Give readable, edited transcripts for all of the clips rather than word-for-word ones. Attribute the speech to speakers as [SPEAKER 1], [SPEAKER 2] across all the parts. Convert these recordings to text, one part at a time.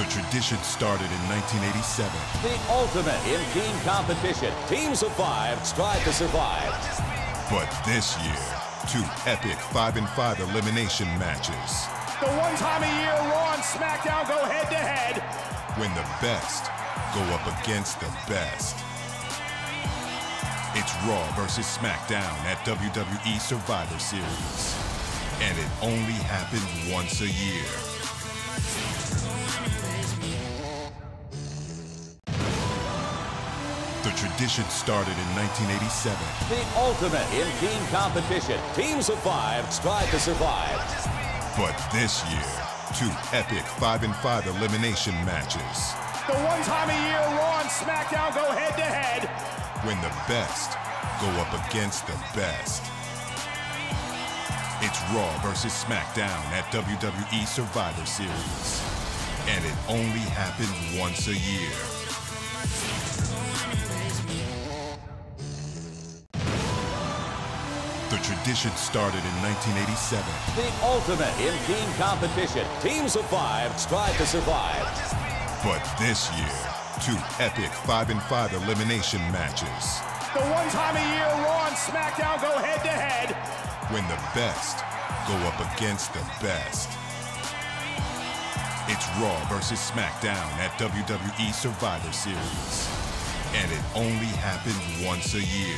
[SPEAKER 1] The tradition started in 1987.
[SPEAKER 2] The ultimate in team competition. Teams of 5 strive to survive.
[SPEAKER 1] But this year, 2 epic 5-5 elimination matches.
[SPEAKER 3] The one time a year Raw and SmackDown go head-to-head.
[SPEAKER 1] When the best go up against the best. It's Raw versus SmackDown at WWE Survivor Series. And it only happens once a year. The tradition started in 1987.
[SPEAKER 2] The ultimate in team competition. Teams of 5 strive to survive.
[SPEAKER 1] But this year, 2 epic 5-5 elimination matches.
[SPEAKER 3] The one time a year Raw and SmackDown go head-to-head.
[SPEAKER 1] When the best go up against the best. It's Raw versus SmackDown at WWE Survivor Series. And it only happens once a year. The tradition started in 1987.
[SPEAKER 2] The ultimate in team competition. Teams of 5 strive to survive.
[SPEAKER 1] But this year, 2 epic 5-5 elimination matches.
[SPEAKER 3] The one time a year Raw and SmackDown go head-to-head.
[SPEAKER 1] When the best go up against the best. It's Raw versus SmackDown at WWE Survivor Series. And it only happens once a year.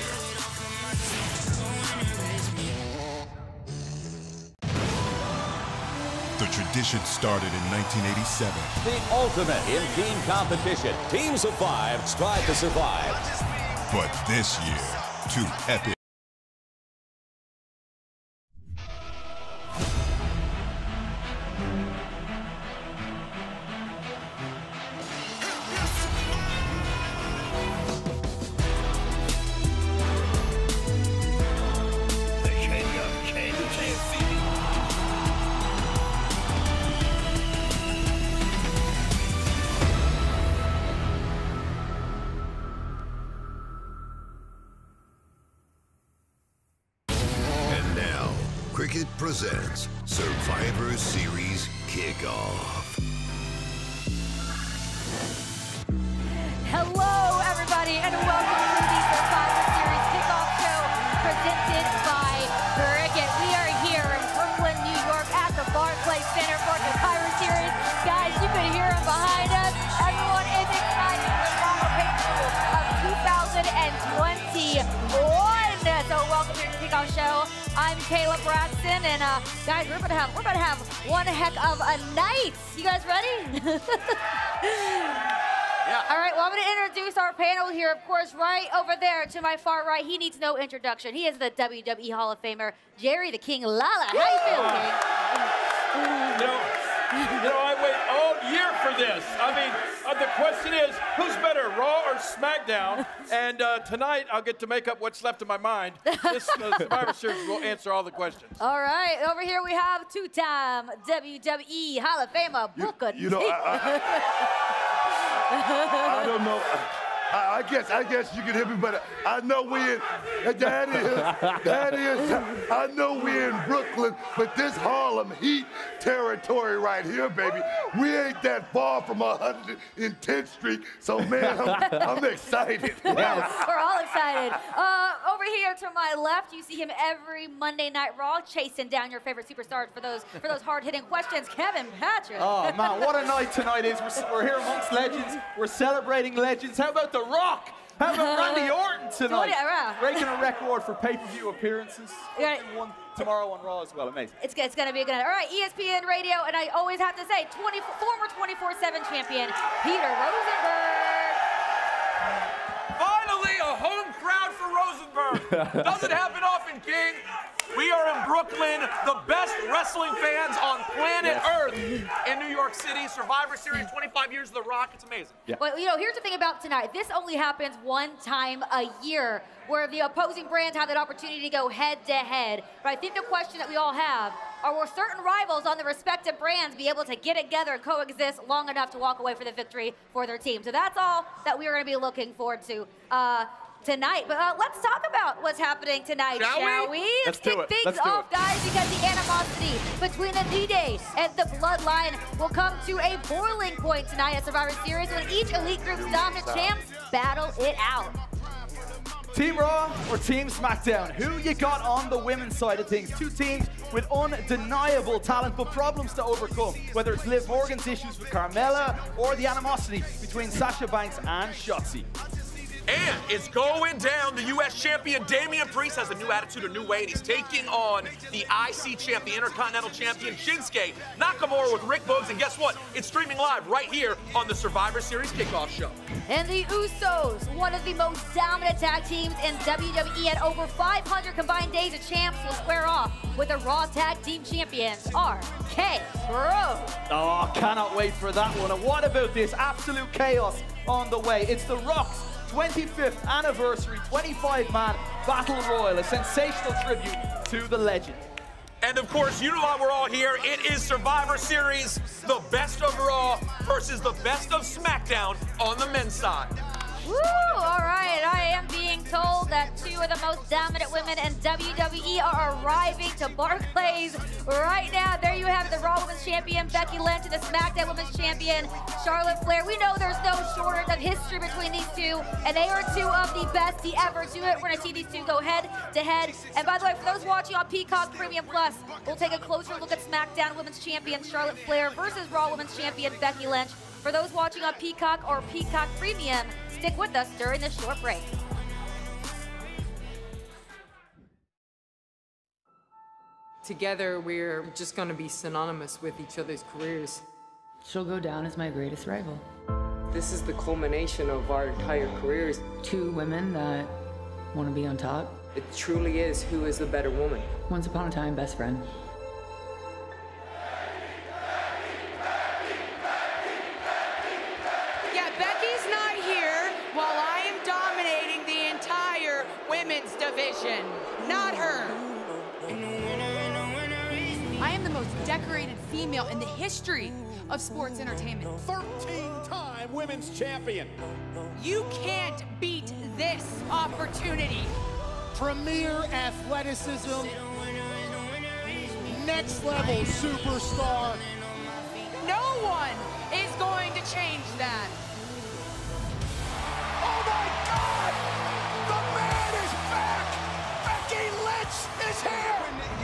[SPEAKER 1] The tradition started in 1987.
[SPEAKER 2] The ultimate in team competition. Teams of 5 strive to survive.
[SPEAKER 1] But this year, 2 epic.
[SPEAKER 4] Cricket presents Survivor Series Kickoff.
[SPEAKER 5] Hello, everybody, and welcome to the Survivor Series Kickoff Show presented by Cricket. We are here in Brooklyn, New York at the Barclays Center for the Survivor Series. Guys, you can hear them behind us. Everyone is excited for the final pay-per-view of 2021. So welcome to the Kickoff Show. I'm Kayla Braxton, and guys, we're about to have one heck of a night. You guys ready? Yeah. All right, well, I'm going to introduce our panel here, of course, right over there to my far right. He needs no introduction. He is the WWE Hall of Famer, Jerry the King Lawler. How you feeling, King?
[SPEAKER 6] I wait all year for this. I mean, the question is, who's better, Raw or SmackDown? And tonight, I'll get to make up what's left of my mind. This Survivor Series will answer all the questions.
[SPEAKER 5] All right, over here we have two-time WWE Hall of Famer, Booker T.
[SPEAKER 7] I don't know. I guess you can hear me, but I know I know we're in Brooklyn, but this Harlem Heat territory right here, baby. We ain't that far from 110th Street, so man, I'm excited.
[SPEAKER 5] Yes, we're all excited. Over here to my left, you see him every Monday Night Raw, chasing down your favorite superstars for those hard-hitting questions. Kevin Patrick.
[SPEAKER 8] Oh man, what a night tonight is. We're here amongst legends. We're celebrating legends. How about The Rock? How about Randy Orton tonight? Breaking a record for pay-per-view appearances. One tomorrow on Raw as well. Amazing.
[SPEAKER 5] It's going to be a good night. All right, ESPN Radio, and I always have to say, former 24/7 champion, Peter Rosenberg.
[SPEAKER 6] Finally, a home crowd for Rosenberg. Doesn't happen often, King. We are in Brooklyn, the best wrestling fans on planet Earth in New York City. Survivor Series, 25 years of The Rock. It's amazing.
[SPEAKER 5] Yeah. Well, here's the thing about tonight. This only happens one time a year where the opposing brands have that opportunity to go head-to-head. But I think the question that we all have are, will certain rivals on the respective brands be able to get together and coexist long enough to walk away for the victory for their team? So that's all that we are going to be looking forward to. tonight. But let's talk about what's happening tonight, shall we?
[SPEAKER 8] Let's do it.
[SPEAKER 5] Kick things off, guys, because the animosity between the D-Day and the Bloodline will come to a boiling point tonight at Survivor Series when each Elite Group's dominant champs battle it out.
[SPEAKER 8] Team Raw or Team SmackDown? Who you got on the women's side of things? Two teams with undeniable talent, but problems to overcome. Whether it's Liv Morgan's issues with Carmella or the animosity between Sasha Banks and Shotzi.
[SPEAKER 6] And it's going down. The U.S. champion Damian Priest has a new attitude, a new way, and he's taking on the IC champ, the Intercontinental champion Shinsuke Nakamura with Rick Boogs. And guess what? It's streaming live right here on the Survivor Series Kickoff Show.
[SPEAKER 5] And the Usos, one of the most dominant tag teams in WWE at over 500 combined days of champs, will square off with the Raw Tag Team Champions, RK Bro.
[SPEAKER 8] Oh, cannot wait for that one. And what about this absolute chaos on the way? It's The Rock's 25th anniversary 25-man Battle Royal, a sensational tribute to the legend.
[SPEAKER 6] And of course, you know why we're all here. It is Survivor Series, the best of Raw versus the best of SmackDown on the men's side.
[SPEAKER 5] Woo! All right, I am being told that two of the most dominant women in WWE are arriving to Barclays right now. There you have the Raw Women's Champion, Becky Lynch, and the SmackDown Women's Champion, Charlotte Flair. We know there's no shortage of history between these two, and they are two of the best to ever do it. We're going to see these two go head-to-head. And by the way, for those watching on Peacock Premium Plus, we'll take a closer look at SmackDown Women's Champion, Charlotte Flair, versus Raw Women's Champion, Becky Lynch. For those watching on Peacock or Peacock Premium, stick with us during this short break.
[SPEAKER 9] Together, we're just going to be synonymous with each other's careers.
[SPEAKER 10] She'll go down as my greatest rival.
[SPEAKER 9] This is the culmination of our entire careers.
[SPEAKER 10] Two women that want to be on top.
[SPEAKER 9] It truly is who is the better woman.
[SPEAKER 10] Once upon a time, best friend.
[SPEAKER 11] Division, not her.
[SPEAKER 12] I am the most decorated female in the history of sports entertainment.
[SPEAKER 3] 13-time women's champion.
[SPEAKER 12] You can't beat this opportunity.
[SPEAKER 3] Premier athleticism, next level superstar.
[SPEAKER 12] No one is going to change that.
[SPEAKER 3] Oh my God! The man is back! Becky Lynch is here!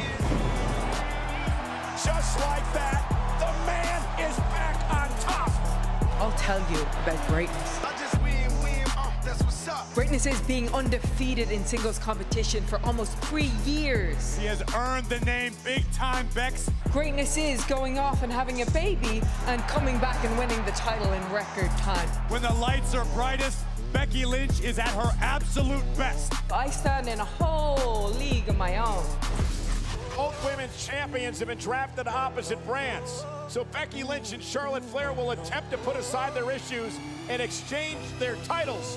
[SPEAKER 3] Just like that, the man is back on top!
[SPEAKER 9] I'll tell you about greatness.
[SPEAKER 3] I just win, that's what's up.
[SPEAKER 9] Greatness is being undefeated in singles competition for almost 3 years.
[SPEAKER 3] He has earned the name Big Time Bex.
[SPEAKER 9] Greatness is going off and having a baby and coming back and winning the title in record time.
[SPEAKER 3] When the lights are brightest, Becky Lynch is at her absolute best.
[SPEAKER 9] I stand in a whole league of my own.
[SPEAKER 3] Both women's champions have been drafted to opposite brands. So Becky Lynch and Charlotte Flair will attempt to put aside their issues and exchange their titles.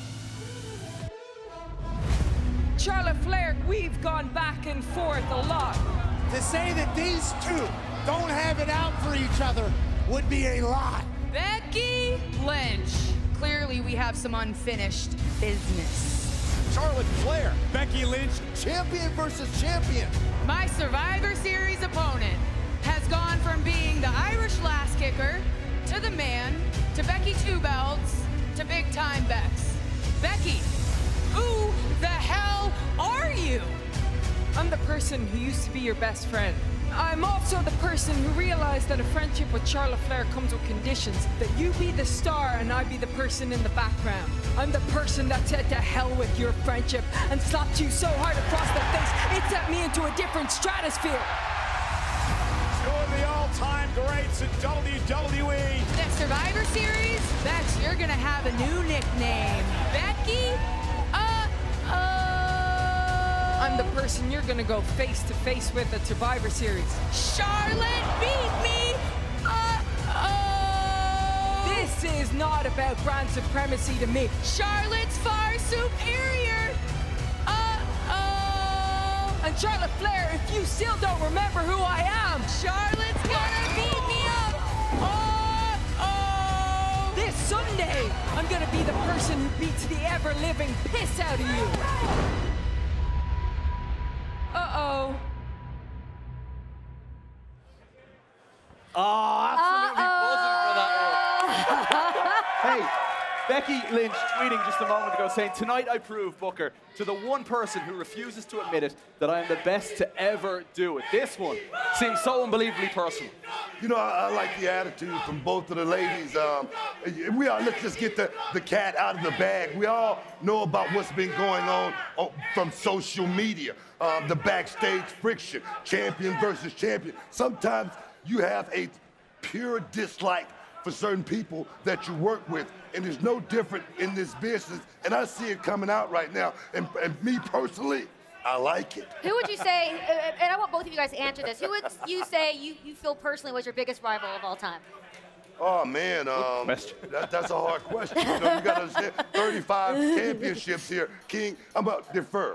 [SPEAKER 9] Charlotte Flair, we've gone back and forth a lot.
[SPEAKER 3] To say that these two don't have it out for each other would be a lie.
[SPEAKER 12] Becky Lynch. Clearly, we have some unfinished business.
[SPEAKER 3] Charlotte Flair, Becky Lynch, champion versus champion.
[SPEAKER 12] My Survivor Series opponent has gone from being the Irish Lass Kicker to the man to Becky Two Belts to Big Time Bex. Becky, who the hell are you?
[SPEAKER 9] I'm the person who used to be your best friend. I'm also the person who realized that a friendship with Charlotte Flair comes with conditions. That you be the star and I be the person in the background. I'm the person that said to hell with your friendship and slapped you so hard across the face, it sent me into a different stratosphere.
[SPEAKER 3] Two of the all-time greats in WWE.
[SPEAKER 12] The Survivor Series? Bex, you're gonna have a new nickname. Becky?
[SPEAKER 9] I'm the person you're gonna go face to face with at Survivor Series.
[SPEAKER 12] Charlotte beat me!
[SPEAKER 9] This is not about brand supremacy to me.
[SPEAKER 12] Charlotte's far superior!
[SPEAKER 9] And Charlotte Flair, if you still don't remember who I am,
[SPEAKER 12] Charlotte's gonna beat me up!
[SPEAKER 9] This Sunday, I'm gonna be be the person who beats the ever-living piss out of you. Uh-oh.
[SPEAKER 8] Oh, absolutely buzzing for that one. Hey, Becky Lynch tweeting just a moment ago saying, tonight I prove, Booker, to the one person who refuses to admit it, that I am the best to ever do it. This one seems so unbelievably personal.
[SPEAKER 7] You know, I like the attitude from both of the ladies. Let's just get the cat out of the bag. We all know about what's been going on from social media, the backstage friction, champion versus champion. Sometimes you have a pure dislike for certain people that you work with, and it's no different in this business, and I see it coming out right now, and me personally, I like it.
[SPEAKER 5] Who would you say, and I want both of you guys to answer this, who would you say you feel personally was your biggest rival of all time?
[SPEAKER 7] Oh, man, that's a hard question. You know, you got to understand, 35 championships here. King, I'm about to defer.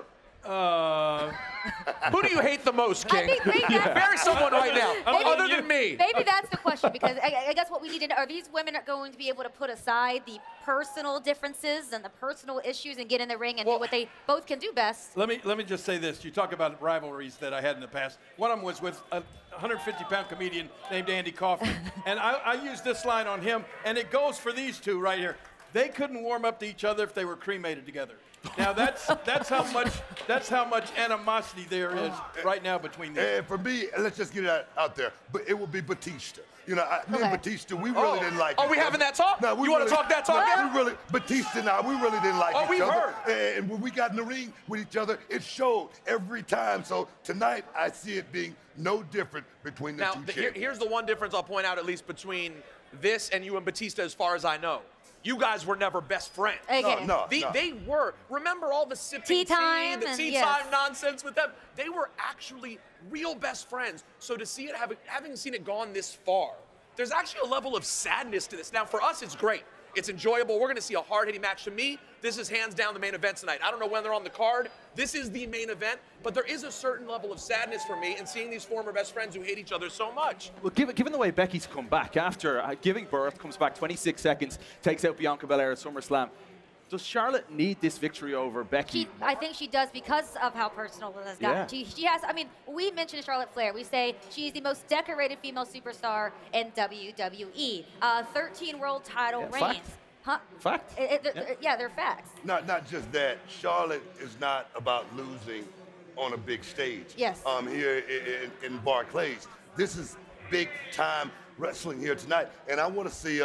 [SPEAKER 6] Who do you hate the most, King? Bury someone right now, other than me.
[SPEAKER 5] Maybe that's the question, because I guess what we need to know, are these women going to be able to put aside the personal differences and the personal issues and get in the ring and do what they both can do best?
[SPEAKER 13] Let me just say this. You talk about rivalries that I had in the past. One of them was with a 150-pound comedian named Andy Kaufman. And I used this line on him, and it goes for these two right here. They couldn't warm up to each other if they were cremated together. Now that's how much animosity there is right now between them.
[SPEAKER 7] And for me, let's just get it out there. But it will be Batista. You know, me and Batista, we really didn't like.
[SPEAKER 6] Are we having that talk?
[SPEAKER 7] No,
[SPEAKER 6] you want to talk that talk?
[SPEAKER 7] Batista and I, we really didn't like each
[SPEAKER 6] we've
[SPEAKER 7] other.
[SPEAKER 6] heard.
[SPEAKER 7] And when we got in the ring with each other, it showed every time. So tonight, I see it being no different between the two champions.
[SPEAKER 6] Here's the one difference I'll point out, at least between this and you and Batista, as far as I know. You guys were never best friends.
[SPEAKER 5] Okay.
[SPEAKER 7] No.
[SPEAKER 6] They were. Remember all the sipping
[SPEAKER 5] tea time,
[SPEAKER 6] the tea time nonsense with them? They were actually real best friends. So to see it, having seen it gone this far, there's actually a level of sadness to this. Now, for us, it's great. It's enjoyable. We're going to see a hard-hitting match. To me, this is hands down the main event tonight. I don't know when they're on the card. This is the main event, but there is a certain level of sadness for me in seeing these former best friends who hate each other so much.
[SPEAKER 8] Well, given the way Becky's come back after giving birth, comes back 26 seconds, takes out Bianca Belair at SummerSlam, does Charlotte need this victory over Becky?
[SPEAKER 5] I think she does, because of how personal it has gotten.
[SPEAKER 8] Yeah.
[SPEAKER 5] She has, I mean, we mentioned Charlotte Flair. We say she's the most decorated female superstar in WWE. 13 world title reigns. Huh?
[SPEAKER 8] Fact.
[SPEAKER 5] They're facts.
[SPEAKER 7] Not just that. Charlotte is not about losing on a big stage.
[SPEAKER 5] Yes.
[SPEAKER 7] Here in Barclays. This is big time wrestling here tonight, and I want to see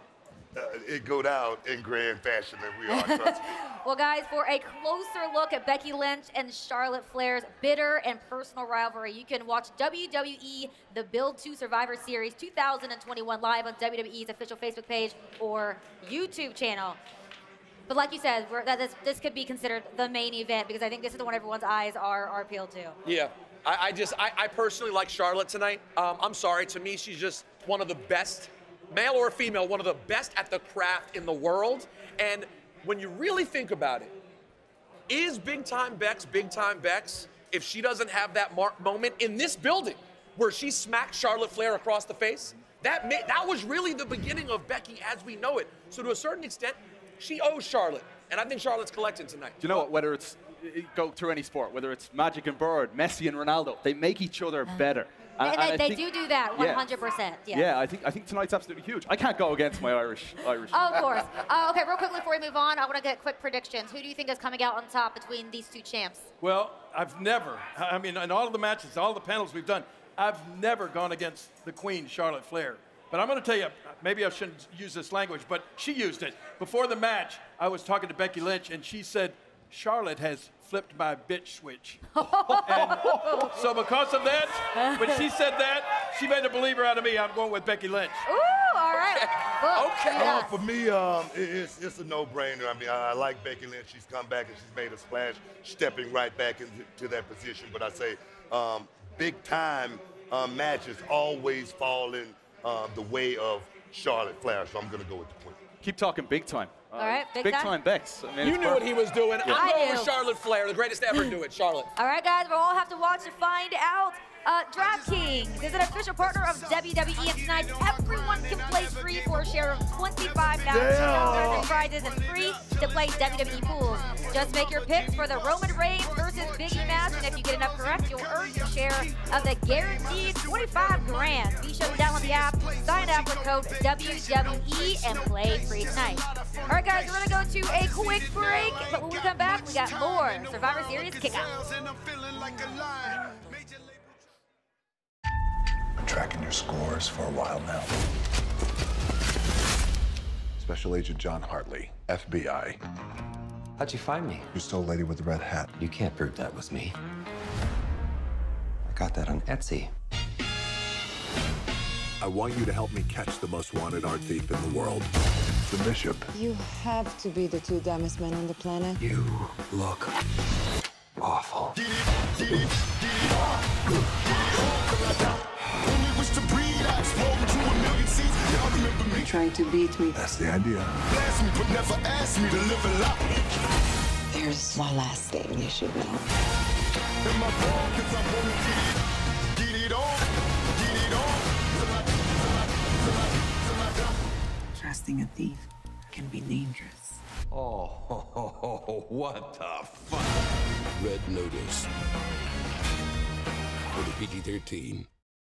[SPEAKER 7] it go down in grand fashion than we are. Trust me.
[SPEAKER 5] Well, guys, for a closer look at Becky Lynch and Charlotte Flair's bitter and personal rivalry, you can watch WWE The Build to Survivor Series 2021 live on WWE's official Facebook page or YouTube channel. But like you said, this could be considered the main event, because I think this is the one everyone's eyes are peeled to.
[SPEAKER 6] Yeah. I personally like Charlotte tonight. I'm sorry. To me, she's just one of the best, male or female, one of the best at the craft in the world. And when you really think about it, is Big Time Bex if she doesn't have that moment in this building where she smacked Charlotte Flair across the face? That was really the beginning of Becky as we know it. So to a certain extent, she owes Charlotte. And I think Charlotte's collecting tonight.
[SPEAKER 8] Do you know what? Whether it's go through any sport, whether it's Magic and Bird, Messi and Ronaldo, they make each other better.
[SPEAKER 5] And they do that 100%.
[SPEAKER 8] Yeah, I think tonight's absolutely huge. I can't go against my Irish.
[SPEAKER 5] Of course. Okay, real quickly before we move on, I want to get quick predictions. Who do you think is coming out on top between these two champs?
[SPEAKER 13] Well, I mean, in all of the matches, all the panels we've done, I've never gone against the Queen, Charlotte Flair. But I'm going to tell you, maybe I shouldn't use this language, but she used it. Before the match, I was talking to Becky Lynch, and she said, Charlotte has flipped my bitch switch. And so because of that, when she said that, she made a believer out of me. I'm going with Becky Lynch.
[SPEAKER 5] Ooh, all right.
[SPEAKER 6] Okay.
[SPEAKER 7] For me, it's a no-brainer. I mean, I like Becky Lynch. She's come back and she's made a splash, stepping right back into that position. But I say big-time matches always fall in the way of Charlotte Flair, so I'm going to go with the Queen.
[SPEAKER 8] Keep talking big time.
[SPEAKER 5] All right,
[SPEAKER 8] big time Bex. I mean,
[SPEAKER 6] you knew what he was doing.
[SPEAKER 8] Yeah.
[SPEAKER 6] I'm going with Charlotte Flair, the greatest to ever do it, Charlotte.
[SPEAKER 5] All right, guys, we'll all have to watch to find out. DraftKings is an official partner of WWE, and tonight everyone can play free for a share of $25,000 in prizes and free to play WWE pools. Just make your picks for the Roman Reigns versus Biggie match, and if you get enough correct, you'll earn your share of the guaranteed $25,000. Be sure to download the app, sign up with code WWE, and play free tonight. All right, guys, we're gonna go to a quick break, but when we come back, we got more Survivor Series kickoff.
[SPEAKER 14] Been tracking your scores for a while now. Special Agent John Hartley, FBI.
[SPEAKER 15] How'd you find me?
[SPEAKER 14] You stole Lady with the Red Hat.
[SPEAKER 15] You can't prove that was me. I got that on Etsy.
[SPEAKER 14] I want you to help me catch the most wanted art thief in the world, the Bishop.
[SPEAKER 16] You have to be the two dumbest men on the planet.
[SPEAKER 15] You look awful.
[SPEAKER 16] Trying to beat me.
[SPEAKER 14] That's the idea.
[SPEAKER 16] There's one last thing you should know. Trusting a thief can be dangerous.
[SPEAKER 17] Oh, what the fuck? Red Notice. For the PG-13.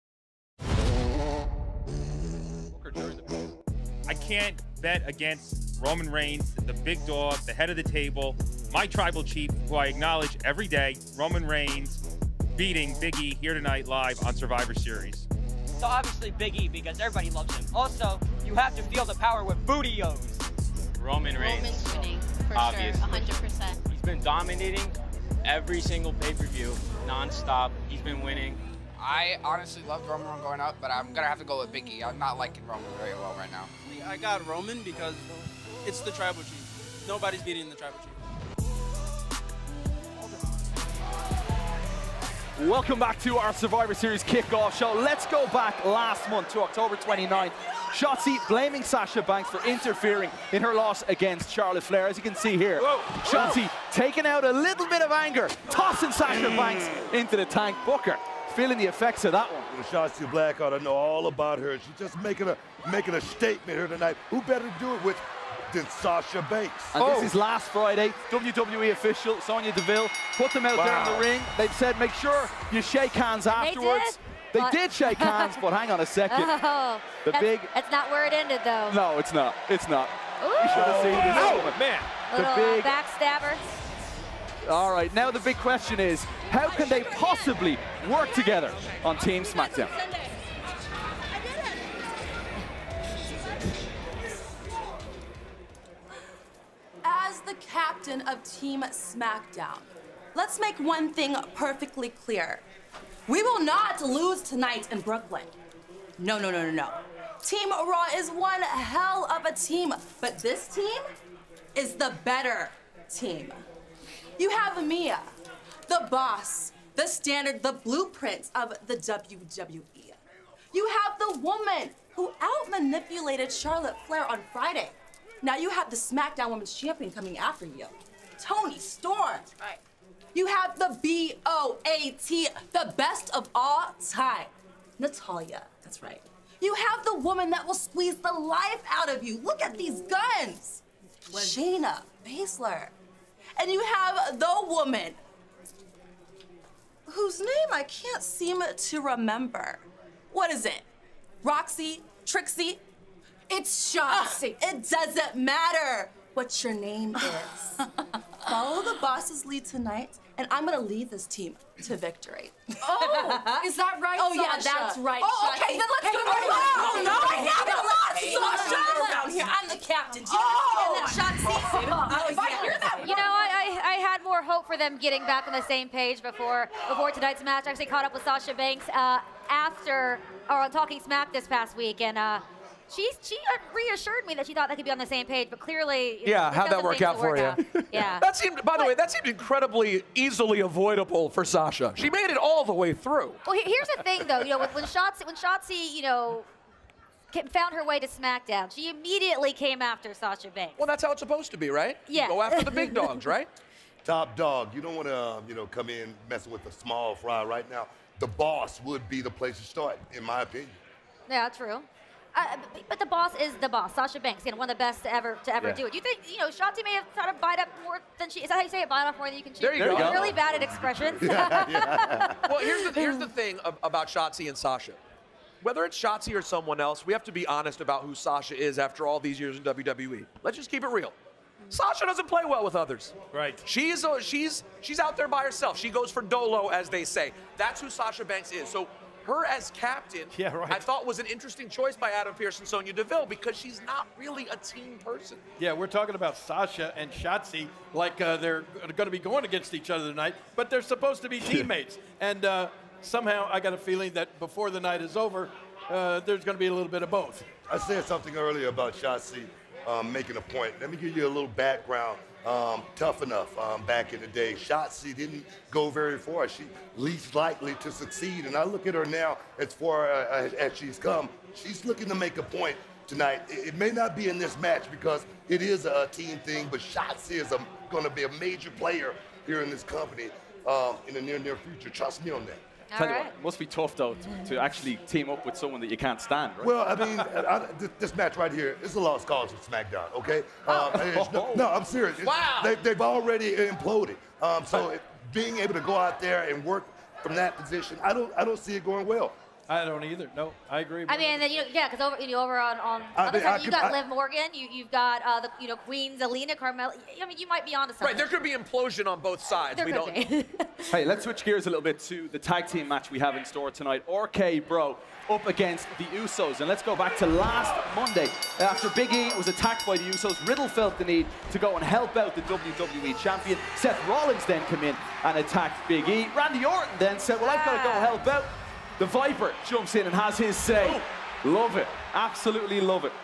[SPEAKER 18] I can't bet against Roman Reigns, the big dog, the head of the table, my tribal chief, who I acknowledge every day, Roman Reigns, beating Big E here tonight live on Survivor Series.
[SPEAKER 19] So obviously Big E, because everybody loves him. Also, you have to feel the power with booty-os.
[SPEAKER 20] Roman Reigns.
[SPEAKER 21] Roman's winning, for
[SPEAKER 20] obviously.
[SPEAKER 21] sure, 100%.
[SPEAKER 20] He's been dominating every single pay-per-view, non-stop. He's been winning.
[SPEAKER 22] I honestly loved Roman going up, but I'm gonna have to go with Big E. I'm not liking Roman very well right now.
[SPEAKER 23] I got Roman because it's the tribal chief. Nobody's beating the tribal chief.
[SPEAKER 8] Welcome back to our Survivor Series kickoff show. Let's go back last month to October 29th. Shotzi blaming Sasha Banks for interfering in her loss against Charlotte Flair. As you can see here, Shotzi taking out a little bit of anger, tossing Sasha Banks into the tank. Booker feeling the effects of that one.
[SPEAKER 7] Shotzi Black ought to know all about her. She's just making a statement here tonight. Who better to do it with than Sasha Banks?
[SPEAKER 8] And this is last Friday. WWE official Sonya Deville put them out there in the ring. They've said make sure you shake hands afterwards. They did shake hands, but hang on a second.
[SPEAKER 5] Oh, that's not where it ended, though.
[SPEAKER 8] No, it's not. It's not.
[SPEAKER 5] Ooh.
[SPEAKER 8] You should have seen this moment.
[SPEAKER 13] Man.
[SPEAKER 5] Little backstabber.
[SPEAKER 8] All right, now the big question is, how can they possibly work together on Team SmackDown?
[SPEAKER 24] As the captain of Team SmackDown, let's make one thing perfectly clear. We will not lose tonight in Brooklyn. No. Team Raw is one hell of a team, but this team is the better team. You have Mia, the boss, the standard, the blueprint of the WWE. You have the woman who out-manipulated Charlotte Flair on Friday. Now you have the SmackDown Women's Champion coming after you, Toni Storm. Right. You have the B.O.A.T., the best of all time, Natalya. That's right. You have the woman that will squeeze the life out of you. Look at these guns. Shayna Baszler. And you have the woman whose name I can't seem to remember. What is it? Roxy? Trixie? It's Shotzi. It doesn't matter what your name is. Follow the boss's lead tonight, and I'm gonna lead this team to victory.
[SPEAKER 21] Oh, is that right,
[SPEAKER 24] Oh,
[SPEAKER 21] Sasha?
[SPEAKER 24] yeah, that's right,
[SPEAKER 21] Oh,
[SPEAKER 24] Shotzi.
[SPEAKER 21] okay, then let's go.
[SPEAKER 24] Oh, no, I haven't lost,
[SPEAKER 21] Okay.
[SPEAKER 24] Sasha. Down here, I'm the captain. Do you understand that, Shotzi?
[SPEAKER 21] If I hear that,
[SPEAKER 5] You know, I had more hope for them getting back on the same page before tonight's match. I actually caught up with Sasha Banks on Talking Smack this past week, and she reassured me that she thought they could be on the same page, but clearly,
[SPEAKER 6] how'd that work out for you?
[SPEAKER 5] Yeah.
[SPEAKER 6] That seemed, by the way, that seemed incredibly easily avoidable for Sasha. She made it all the way through.
[SPEAKER 5] Well, here's the thing, though. You know, when Shotzi, found her way to SmackDown, she immediately came after Sasha Banks.
[SPEAKER 6] Well, that's how it's supposed to be, right?
[SPEAKER 5] Yeah.
[SPEAKER 6] Go after the big dogs, right?
[SPEAKER 7] Top dog. You don't want to, come in messing with the small fry right now. the boss would be the place to start, in my opinion.
[SPEAKER 5] Yeah, true. But the boss is the boss. Sasha Banks, one of the best to ever do it. Do you think, Shotzi may have tried to bite up more than she? Is that how you say it? Bite off more than you can chew?
[SPEAKER 6] There you go.
[SPEAKER 5] I'm really bad at expressions.
[SPEAKER 6] Well, here's the thing about Shotzi and Sasha. Whether it's Shotzi or someone else, we have to be honest about who Sasha is after all these years in WWE. Let's just keep it real. Sasha doesn't play well with others.
[SPEAKER 13] Right.
[SPEAKER 6] She's out there by herself. She goes for dolo, as they say. That's who Sasha Banks is. So her as captain, I thought was an interesting choice by Adam Pearce and Sonya Deville because she's not really a team person.
[SPEAKER 13] Yeah, we're talking about Sasha and Shotzi like they're going to be going against each other tonight, but they're supposed to be teammates. And somehow I got a feeling that before the night is over, there's going to be a little bit of both.
[SPEAKER 7] I said something earlier about Shotzi making a point. Let me give you a little background. Tough enough back in the day. Shotzi didn't go very far. She least likely to succeed. And I look at her now as far as she's come. She's looking to make a point tonight. It may not be in this match because it is a team thing, but Shotzi is going to be a major player here in this company in the near future. Trust me on that.
[SPEAKER 8] Tell you what, it must be tough, though, to actually team up with someone that you can't stand, right?
[SPEAKER 7] Well, I mean, this match right here is a lost cause with SmackDown, okay? No, I'm serious.
[SPEAKER 6] Wow.
[SPEAKER 7] They've already imploded. So being able to go out there and work from that position, I don't see it going well.
[SPEAKER 13] I don't either. No, I agree.
[SPEAKER 5] I mean, and then because over on other side, you got Liv Morgan, you've got the Queen Zelina, Carmella. I mean, you might be onto something.
[SPEAKER 6] Right, there could be implosion on both sides.
[SPEAKER 5] There could be.
[SPEAKER 8] Hey, let's switch gears a little bit to the tag team match we have in store tonight. RK Bro up against the Usos, and let's go back to last Monday. After Big E was attacked by the Usos, Riddle felt the need to go and help out the WWE champion. Seth Rollins then came in and attacked Big E. Randy Orton then said, well, I've got to go help out. The Viper jumps in and has his say. Love it. Absolutely love it.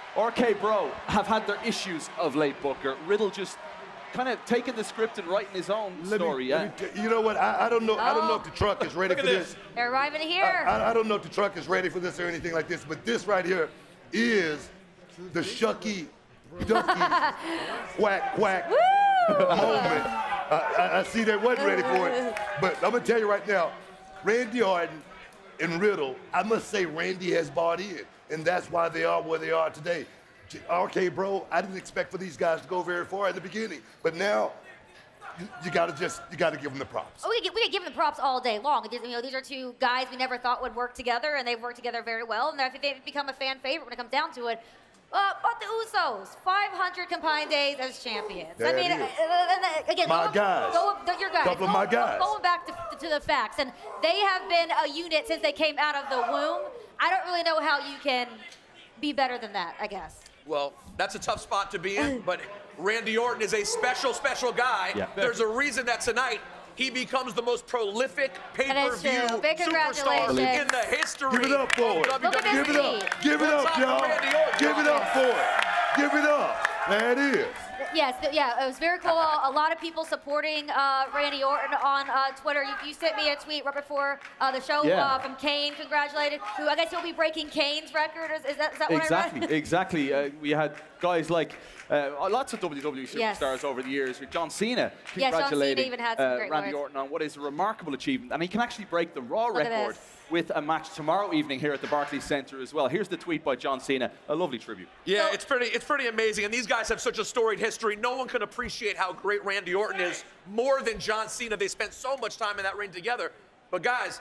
[SPEAKER 8] RK Bro have had their issues of late, Booker. Riddle just kind of taking the script and writing his own story.
[SPEAKER 7] You know what? I don't know. I don't know if the truck is ready for this.
[SPEAKER 5] They're arriving here.
[SPEAKER 7] I don't know if the truck is ready for this or anything like this, but this right here is the Shucky Ducky quack quack moment. I see they wasn't ready for it, but I'm gonna tell you right now, Randy Orton and Riddle, I must say Randy has bought in, and that's why they are where they are today. RK Bro, I didn't expect for these guys to go very far in the beginning, but now you gotta give them the props.
[SPEAKER 5] Oh, we could give them props all day long. These are two guys we never thought would work together, and they've worked together very well, and they've become a fan favorite when it comes down to it. But the Usos, 500 combined days as champions.
[SPEAKER 7] There
[SPEAKER 5] I mean, again,
[SPEAKER 7] my guys.
[SPEAKER 5] Your guys.
[SPEAKER 7] Couple of my guys.
[SPEAKER 5] Going back to the facts, and they have been a unit since they came out of the womb. I don't really know how you can be better than that, I guess.
[SPEAKER 6] Well, that's a tough spot to be in, but Randy Orton is a special guy.
[SPEAKER 8] Yeah.
[SPEAKER 6] There's a reason that tonight he becomes the most prolific pay-per-view superstar in the history
[SPEAKER 7] Give it up for it. Give it up. Give it up, y'all. Give it up for it. Give it up. There it is.
[SPEAKER 5] Yes, it was very cool. A lot of people supporting Randy Orton on Twitter. You sent me a tweet right before the show from Kane, congratulated, who I guess he'll be breaking Kane's record. Is that what I read?
[SPEAKER 8] Exactly. We had guys like lots of WWE superstars over the years. John Cena congratulating
[SPEAKER 5] even had some great
[SPEAKER 8] Randy
[SPEAKER 5] words.
[SPEAKER 8] Orton on what is a remarkable achievement. And he can actually break the Raw record with a match tomorrow evening here at the Barclays Center as well. Here's the tweet by John Cena, a lovely tribute.
[SPEAKER 6] Yeah, it's pretty amazing. And these guys have such a storied history. No one can appreciate how great Randy Orton is more than John Cena. They spent so much time in that ring together. But guys,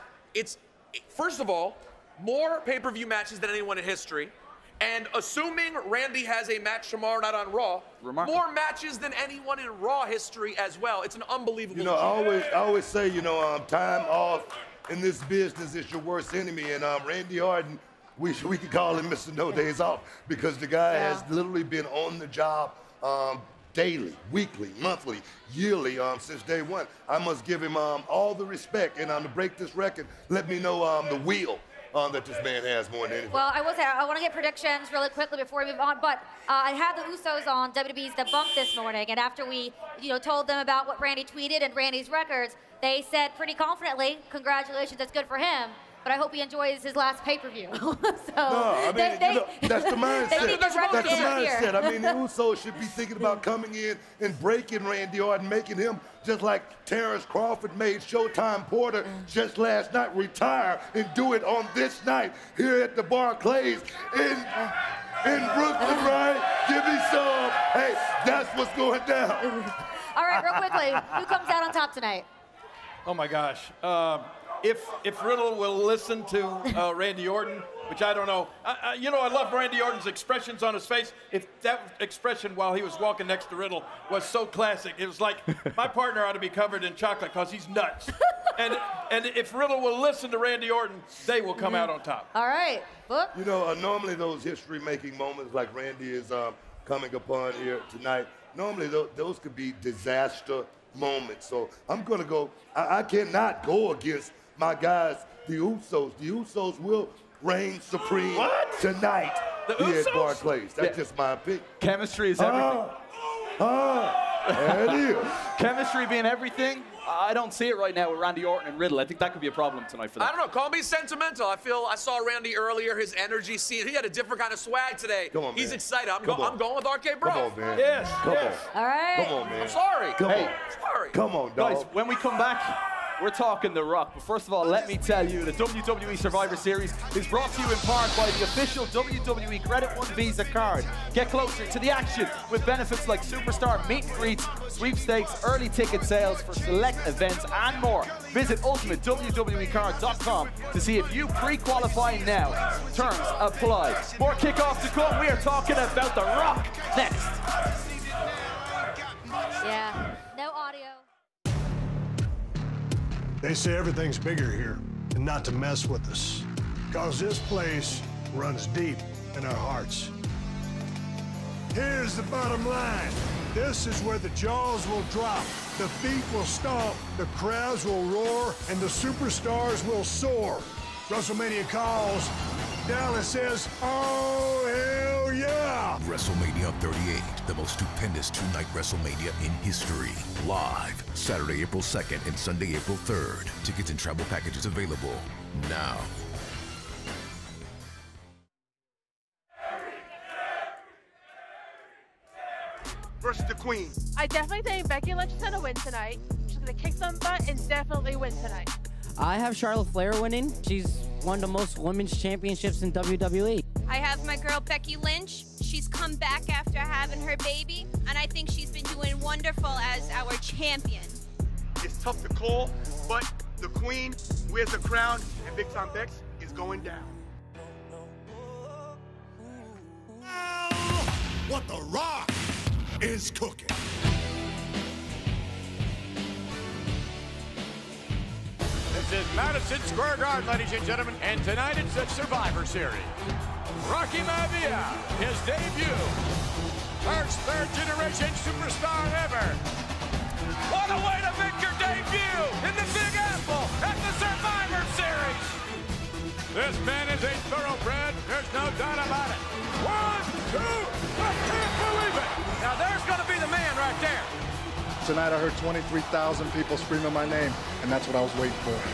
[SPEAKER 6] first of all, more pay-per-view matches than anyone in history. And assuming Randy has a match tomorrow night on Raw, more matches than anyone in Raw history as well. It's an unbelievable
[SPEAKER 7] I always say, time off in this business is your worst enemy. And Randy Orton, we could call him Mr. No Days Off because the guy has literally been on the job daily, weekly, monthly, yearly since day one. I must give him all the respect. And to break this record, let me know the wheel that this man has more than anything.
[SPEAKER 5] Well, I want to get predictions really quickly before we move on, but I had the Usos on WWE's The Bump this morning, and after we told them about what Randy tweeted and Randy's records, they said pretty confidently, congratulations, that's good for him. but I hope he enjoys his last pay-per-view. So
[SPEAKER 7] I mean, that's the mindset.
[SPEAKER 5] They need to
[SPEAKER 7] That's the mindset.
[SPEAKER 5] here.
[SPEAKER 7] I mean, the Usos should be thinking about coming in and breaking Randy Orton, making him just like Terrence Crawford made Showtime Porter just last night retire and do it on this night here at the Barclays in Brooklyn, right? Give me some. Hey, that's what's going down.
[SPEAKER 5] All right, real quickly, who comes out on top tonight?
[SPEAKER 13] Oh my gosh. If Riddle will listen to Randy Orton, which I don't know. You know, I love Randy Orton's expressions on his face. If that expression while he was walking next to Riddle was so classic, it was like my partner ought to be covered in chocolate because he's nuts. And if Riddle will listen to Randy Orton, they will come out on top.
[SPEAKER 5] All right. Book?
[SPEAKER 7] You know, normally those history-making moments like Randy is coming upon here tonight, normally those could be disaster moments. So I'm going to go, I cannot go against my guys, the Usos. The Usos will reign supreme tonight here at Barclays. That's just my opinion.
[SPEAKER 8] Chemistry is everything.
[SPEAKER 7] There it is.
[SPEAKER 8] Chemistry being everything. I don't see it right now with Randy Orton and Riddle. I think that could be a problem tonight for them.
[SPEAKER 6] I don't know. Call me sentimental. I saw Randy earlier. His energy, he had a different kind of swag today.
[SPEAKER 7] Come on,
[SPEAKER 6] He's
[SPEAKER 7] man.
[SPEAKER 6] excited. I'm going with RK Bro.
[SPEAKER 7] Come on, man.
[SPEAKER 13] Yes.
[SPEAKER 7] Come on.
[SPEAKER 5] All right.
[SPEAKER 7] Come on, man.
[SPEAKER 6] I'm sorry.
[SPEAKER 7] Come on.
[SPEAKER 6] Sorry.
[SPEAKER 7] Come on, dog.
[SPEAKER 8] Guys, when we come back, we're talking The Rock. But first of all, let me tell you, the WWE Survivor Series is brought to you in part by the official WWE Credit One Visa card. Get closer to the action with benefits like Superstar meet and greets, sweepstakes, early ticket sales for select events, and more. Visit ultimatewwecard.com to see if you pre-qualify now. Terms apply. More kickoff to come. We are talking about The Rock next.
[SPEAKER 5] Yeah. No audio.
[SPEAKER 1] They say everything's bigger here, and not to mess with us, because this place runs deep in our hearts. Here's the bottom line. This is where the jaws will drop, the feet will stomp, the crowds will roar, and the superstars will soar. WrestleMania calls. Dallas says, oh, hell yeah!
[SPEAKER 14] WrestleMania 38, the most stupendous two-night WrestleMania in history. Live, Saturday, April 2nd and Sunday, April 3rd. Tickets and travel packages available now.
[SPEAKER 2] Versus the Queen.
[SPEAKER 4] I definitely think Becky Lynch is going to win tonight. She's going to kick some butt and definitely win tonight.
[SPEAKER 10] I have Charlotte Flair winning. She's won the most women's championships in WWE.
[SPEAKER 21] I have my girl Becky Lynch. She's come back after having her baby, and I think she's been doing wonderful as our champion.
[SPEAKER 2] It's tough to call, but the Queen wears the crown, and Big Time Bex is going down.
[SPEAKER 14] What The Rock is cooking.
[SPEAKER 3] This is Madison Square Garden, ladies and gentlemen, and tonight it's the Survivor Series. Rocky Maivia, his debut. First third-generation superstar ever. What a way to make your debut in the Big Apple at the Survivor Series. This man is a thoroughbred, there's no doubt about it. 1, 2, I can't believe it. Now there's gonna be the man right there.
[SPEAKER 25] Tonight I heard 23,000 people screaming my name, and that's what I was waiting for.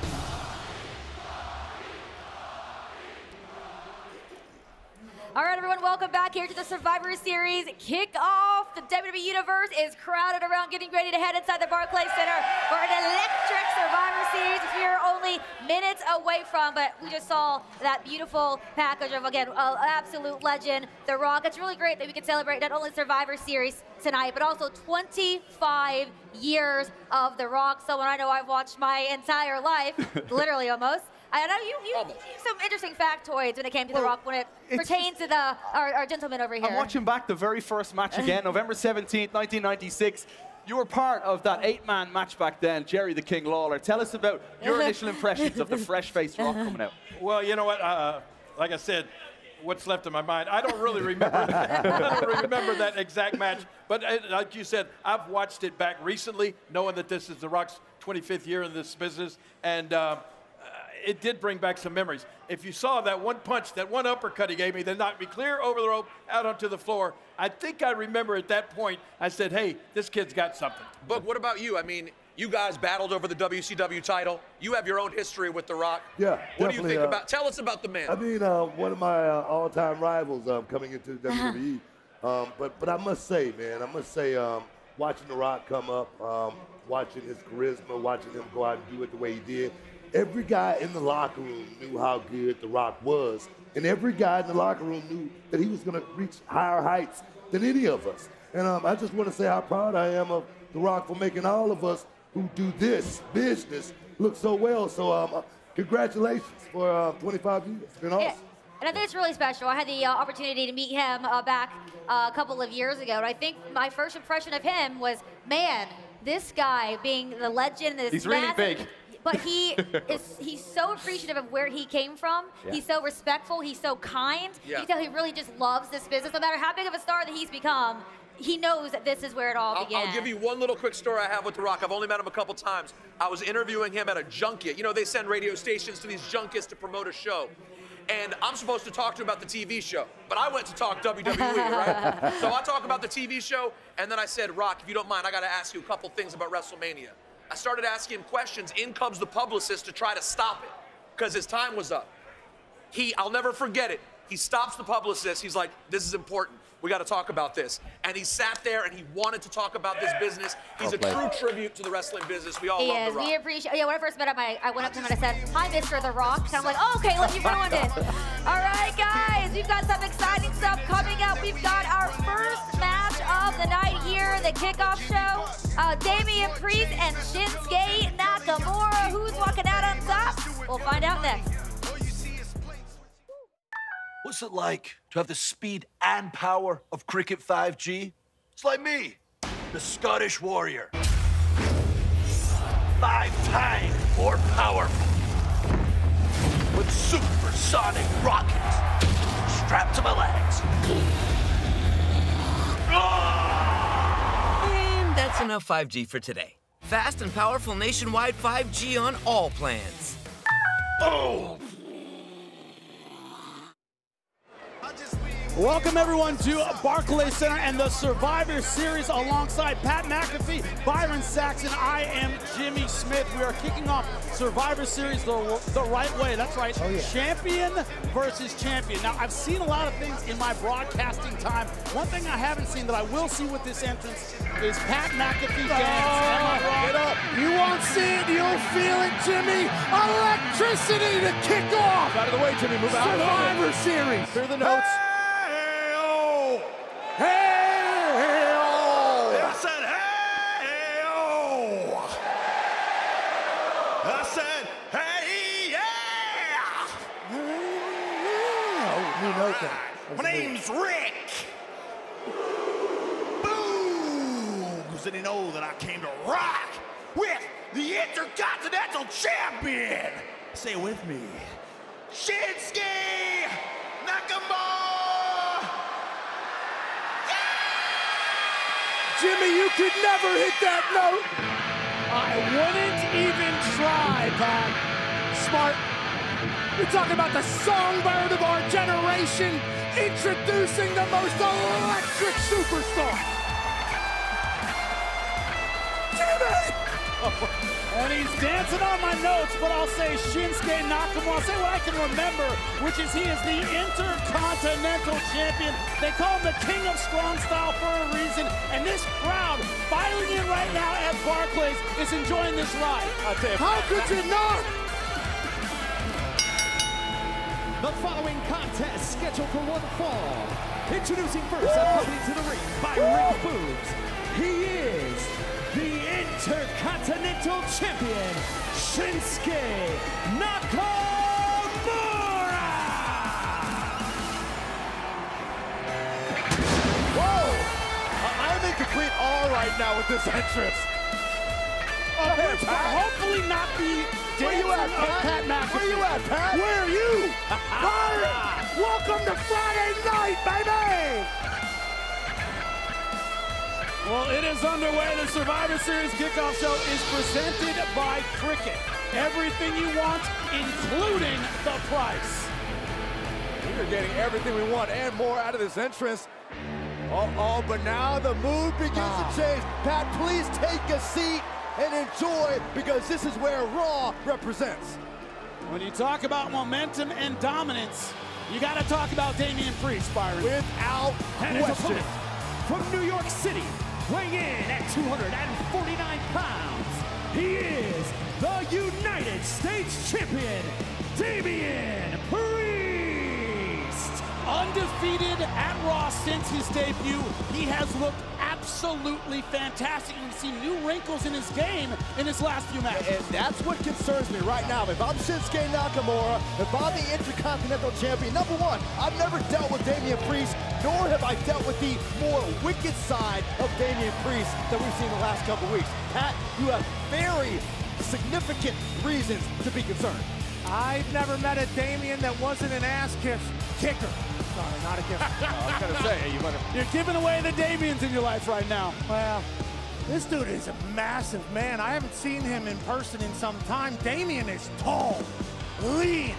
[SPEAKER 5] All right, everyone, welcome back here to the Survivor Series kickoff. The WWE Universe is crowded around, getting ready to head inside the Barclays Center for an electric Survivor Series, which we are only minutes away from. But we just saw that beautiful package of, again, an absolute legend, The Rock. It's really great that we can celebrate not only Survivor Series tonight, but also 25 years of The Rock. Someone I know I've watched my entire life, literally almost. I know you some interesting factoids when it came to The Rock when it pertains to our gentleman over here.
[SPEAKER 8] I'm watching back the very first match again, November 17th, 1996. You were part of that 8-man match back then, Jerry the King Lawler. Tell us about your initial impressions of the fresh-faced Rock coming out.
[SPEAKER 13] Well, you know what? Like I said, what's left in my mind, I don't really remember that. I don't remember that exact match. But like you said, I've watched it back recently, knowing that this is The Rock's 25th year in this business. And it did bring back some memories. If you saw that one punch, that one uppercut he gave me that knocked me clear over the rope, out onto the floor, I think I remember at that point, I said, hey, this kid's got something.
[SPEAKER 6] But what about you? I mean, You guys battled over the WCW title. You have your own history with The Rock.
[SPEAKER 7] Yeah,
[SPEAKER 6] What do you think about? Tell us about the man.
[SPEAKER 7] I mean, one of my all-time rivals coming into WWE. But I must say, man, watching The Rock come up, watching his charisma, watching him go out and do it the way he did. Every guy in the locker room knew how good The Rock was, and every guy in the locker room knew that he was going to reach higher heights than any of us. And I just want to say how proud I am of The Rock for making all of us who do this business look so well. So congratulations for 25 years. It's been awesome.
[SPEAKER 5] Yeah. And I think it's really special. I had the opportunity to meet him back a couple of years ago, and I think my first impression of him was, man, this guy being the legend,
[SPEAKER 8] He's really big.
[SPEAKER 5] But he's so appreciative of where he came from. Yeah. He's so respectful. He's so kind. Yeah. You can tell he really just loves this business. No matter how big of a star that he's become, he knows that this is where it all began.
[SPEAKER 6] I'll give you one little quick story I have with The Rock. I've only met him a couple times. I was interviewing him at a junket. You know, they send radio stations to these junkets to promote a show. And I'm supposed to talk to him about the TV show, but I went to talk WWE, right? So I talk about the TV show, and then I said, Rock, if you don't mind, I got to ask you a couple things about WrestleMania. I started asking him questions. In comes the publicist to try to stop it because his time was up. I'll never forget it. He stops the publicist. He's like, this is important. We got to talk about this. And he sat there and he wanted to talk about this business. He's a true tribute to the wrestling business. We all love The Rock.
[SPEAKER 5] We appreciate. Yeah, when I first met him, I went up to him and I said, "Hi, Mr. The Rock." And I'm like, "Oh, okay, look, you ruined it." All right, guys, we've got some exciting stuff coming up. We've got our first match of the night here, the kickoff show. Damian Priest and Shinsuke Nakamura. Who's walking out on top? We'll find out next.
[SPEAKER 9] What's it like to have the speed and power of Cricket 5G? It's like me, the Scottish Warrior. 5 times more powerful. With supersonic rockets strapped to my legs.
[SPEAKER 11] And that's enough 5G for today. Fast and powerful nationwide 5G on all plans.
[SPEAKER 9] Oh!
[SPEAKER 12] Welcome everyone to Barclays Center and the Survivor Series alongside Pat McAfee, Byron Saxton. I am Jimmy Smith. We are kicking off Survivor Series the right way. That's right, champion versus champion. Now, I've seen a lot of things in my broadcasting time. One thing I haven't seen that I will see with this entrance is Pat McAfee dance.
[SPEAKER 1] Get up. You won't see it, you'll feel it, Jimmy. Electricity to kick off.
[SPEAKER 12] Out of the way, Jimmy. Move out.
[SPEAKER 1] Survivor Series.
[SPEAKER 12] Hear the notes.
[SPEAKER 1] Hey-oh!
[SPEAKER 9] I said, hey-oh! I said, hey, yeah!
[SPEAKER 1] You know that.
[SPEAKER 9] My name's Rick. Boogs, and you know that I came to rock with the Intercontinental Champion. Say it with me. Shinsuke Nakamura.
[SPEAKER 1] Jimmy, you could never hit that note.
[SPEAKER 12] I wouldn't even try, Pat.
[SPEAKER 1] Smart. You're talking about the songbird of our generation, introducing the most electric superstar. Jimmy!
[SPEAKER 12] And he's dancing on my notes, but I'll say Shinsuke Nakamura. I'll say what I can remember, which is he is the Intercontinental Champion. They call him the King of Strong Style for a reason. And this crowd filing in right now at Barclays is enjoying this ride. I'll tell you.
[SPEAKER 1] How could you not?
[SPEAKER 15] The following contest scheduled for one fall. Introducing first and coming to the ring by Rick Boogs. He is the Intercontinental Champion, Shinsuke Nakamura!
[SPEAKER 1] Whoa! I'm in complete awe right now with this entrance.
[SPEAKER 12] Which will hopefully not be dancing of Pat McAfee.
[SPEAKER 1] Where you at, Pat? Where are you? Byron! Welcome to Friday night, baby!
[SPEAKER 12] Well, it is underway. The Survivor Series kickoff show is presented by Cricket. Everything you want, including the price.
[SPEAKER 1] We're getting everything we want and more out of this entrance. But now the mood begins to change. Pat, please take a seat.
[SPEAKER 16] and enjoy, because this is where Raw represents.
[SPEAKER 12] When you talk about momentum and dominance, you got to talk about Damian Priest, Byron.
[SPEAKER 16] Without question.
[SPEAKER 15] From New York City, weighing in at 249 pounds, he is the United States Champion, Damian Priest.
[SPEAKER 12] Undefeated at Raw since his debut, he has looked absolutely fantastic. And we've seen new wrinkles in his game in his last few matches.
[SPEAKER 16] And that's what concerns me right now. If I'm Shinsuke Nakamura, if I'm the Intercontinental Champion, number one, I've never dealt with Damian Priest, nor have I dealt with the more wicked side of Damian Priest that we've seen the last couple weeks. Pat, you have very significant reasons to be concerned.
[SPEAKER 17] I've never met a Damian that wasn't an ass kicker. Sorry, not a kicker.
[SPEAKER 12] I was going to say, you're giving away the Damians in your life right now.
[SPEAKER 17] Well, this dude is a massive man. I haven't seen him in person in some time. Damian is tall, lean.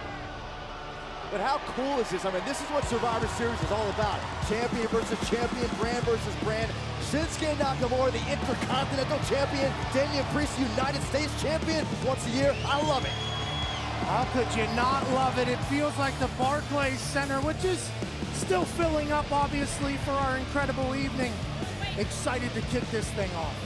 [SPEAKER 16] But how cool is this? I mean, this is what Survivor Series is all about. Champion versus champion, brand versus brand. Shinsuke Nakamura, the Intercontinental Champion. Damian Priest, United States Champion once a year. I love it.
[SPEAKER 17] How could you not love it? It feels like the Barclays Center, which is still filling up, obviously, for our incredible evening. Excited to kick this thing off.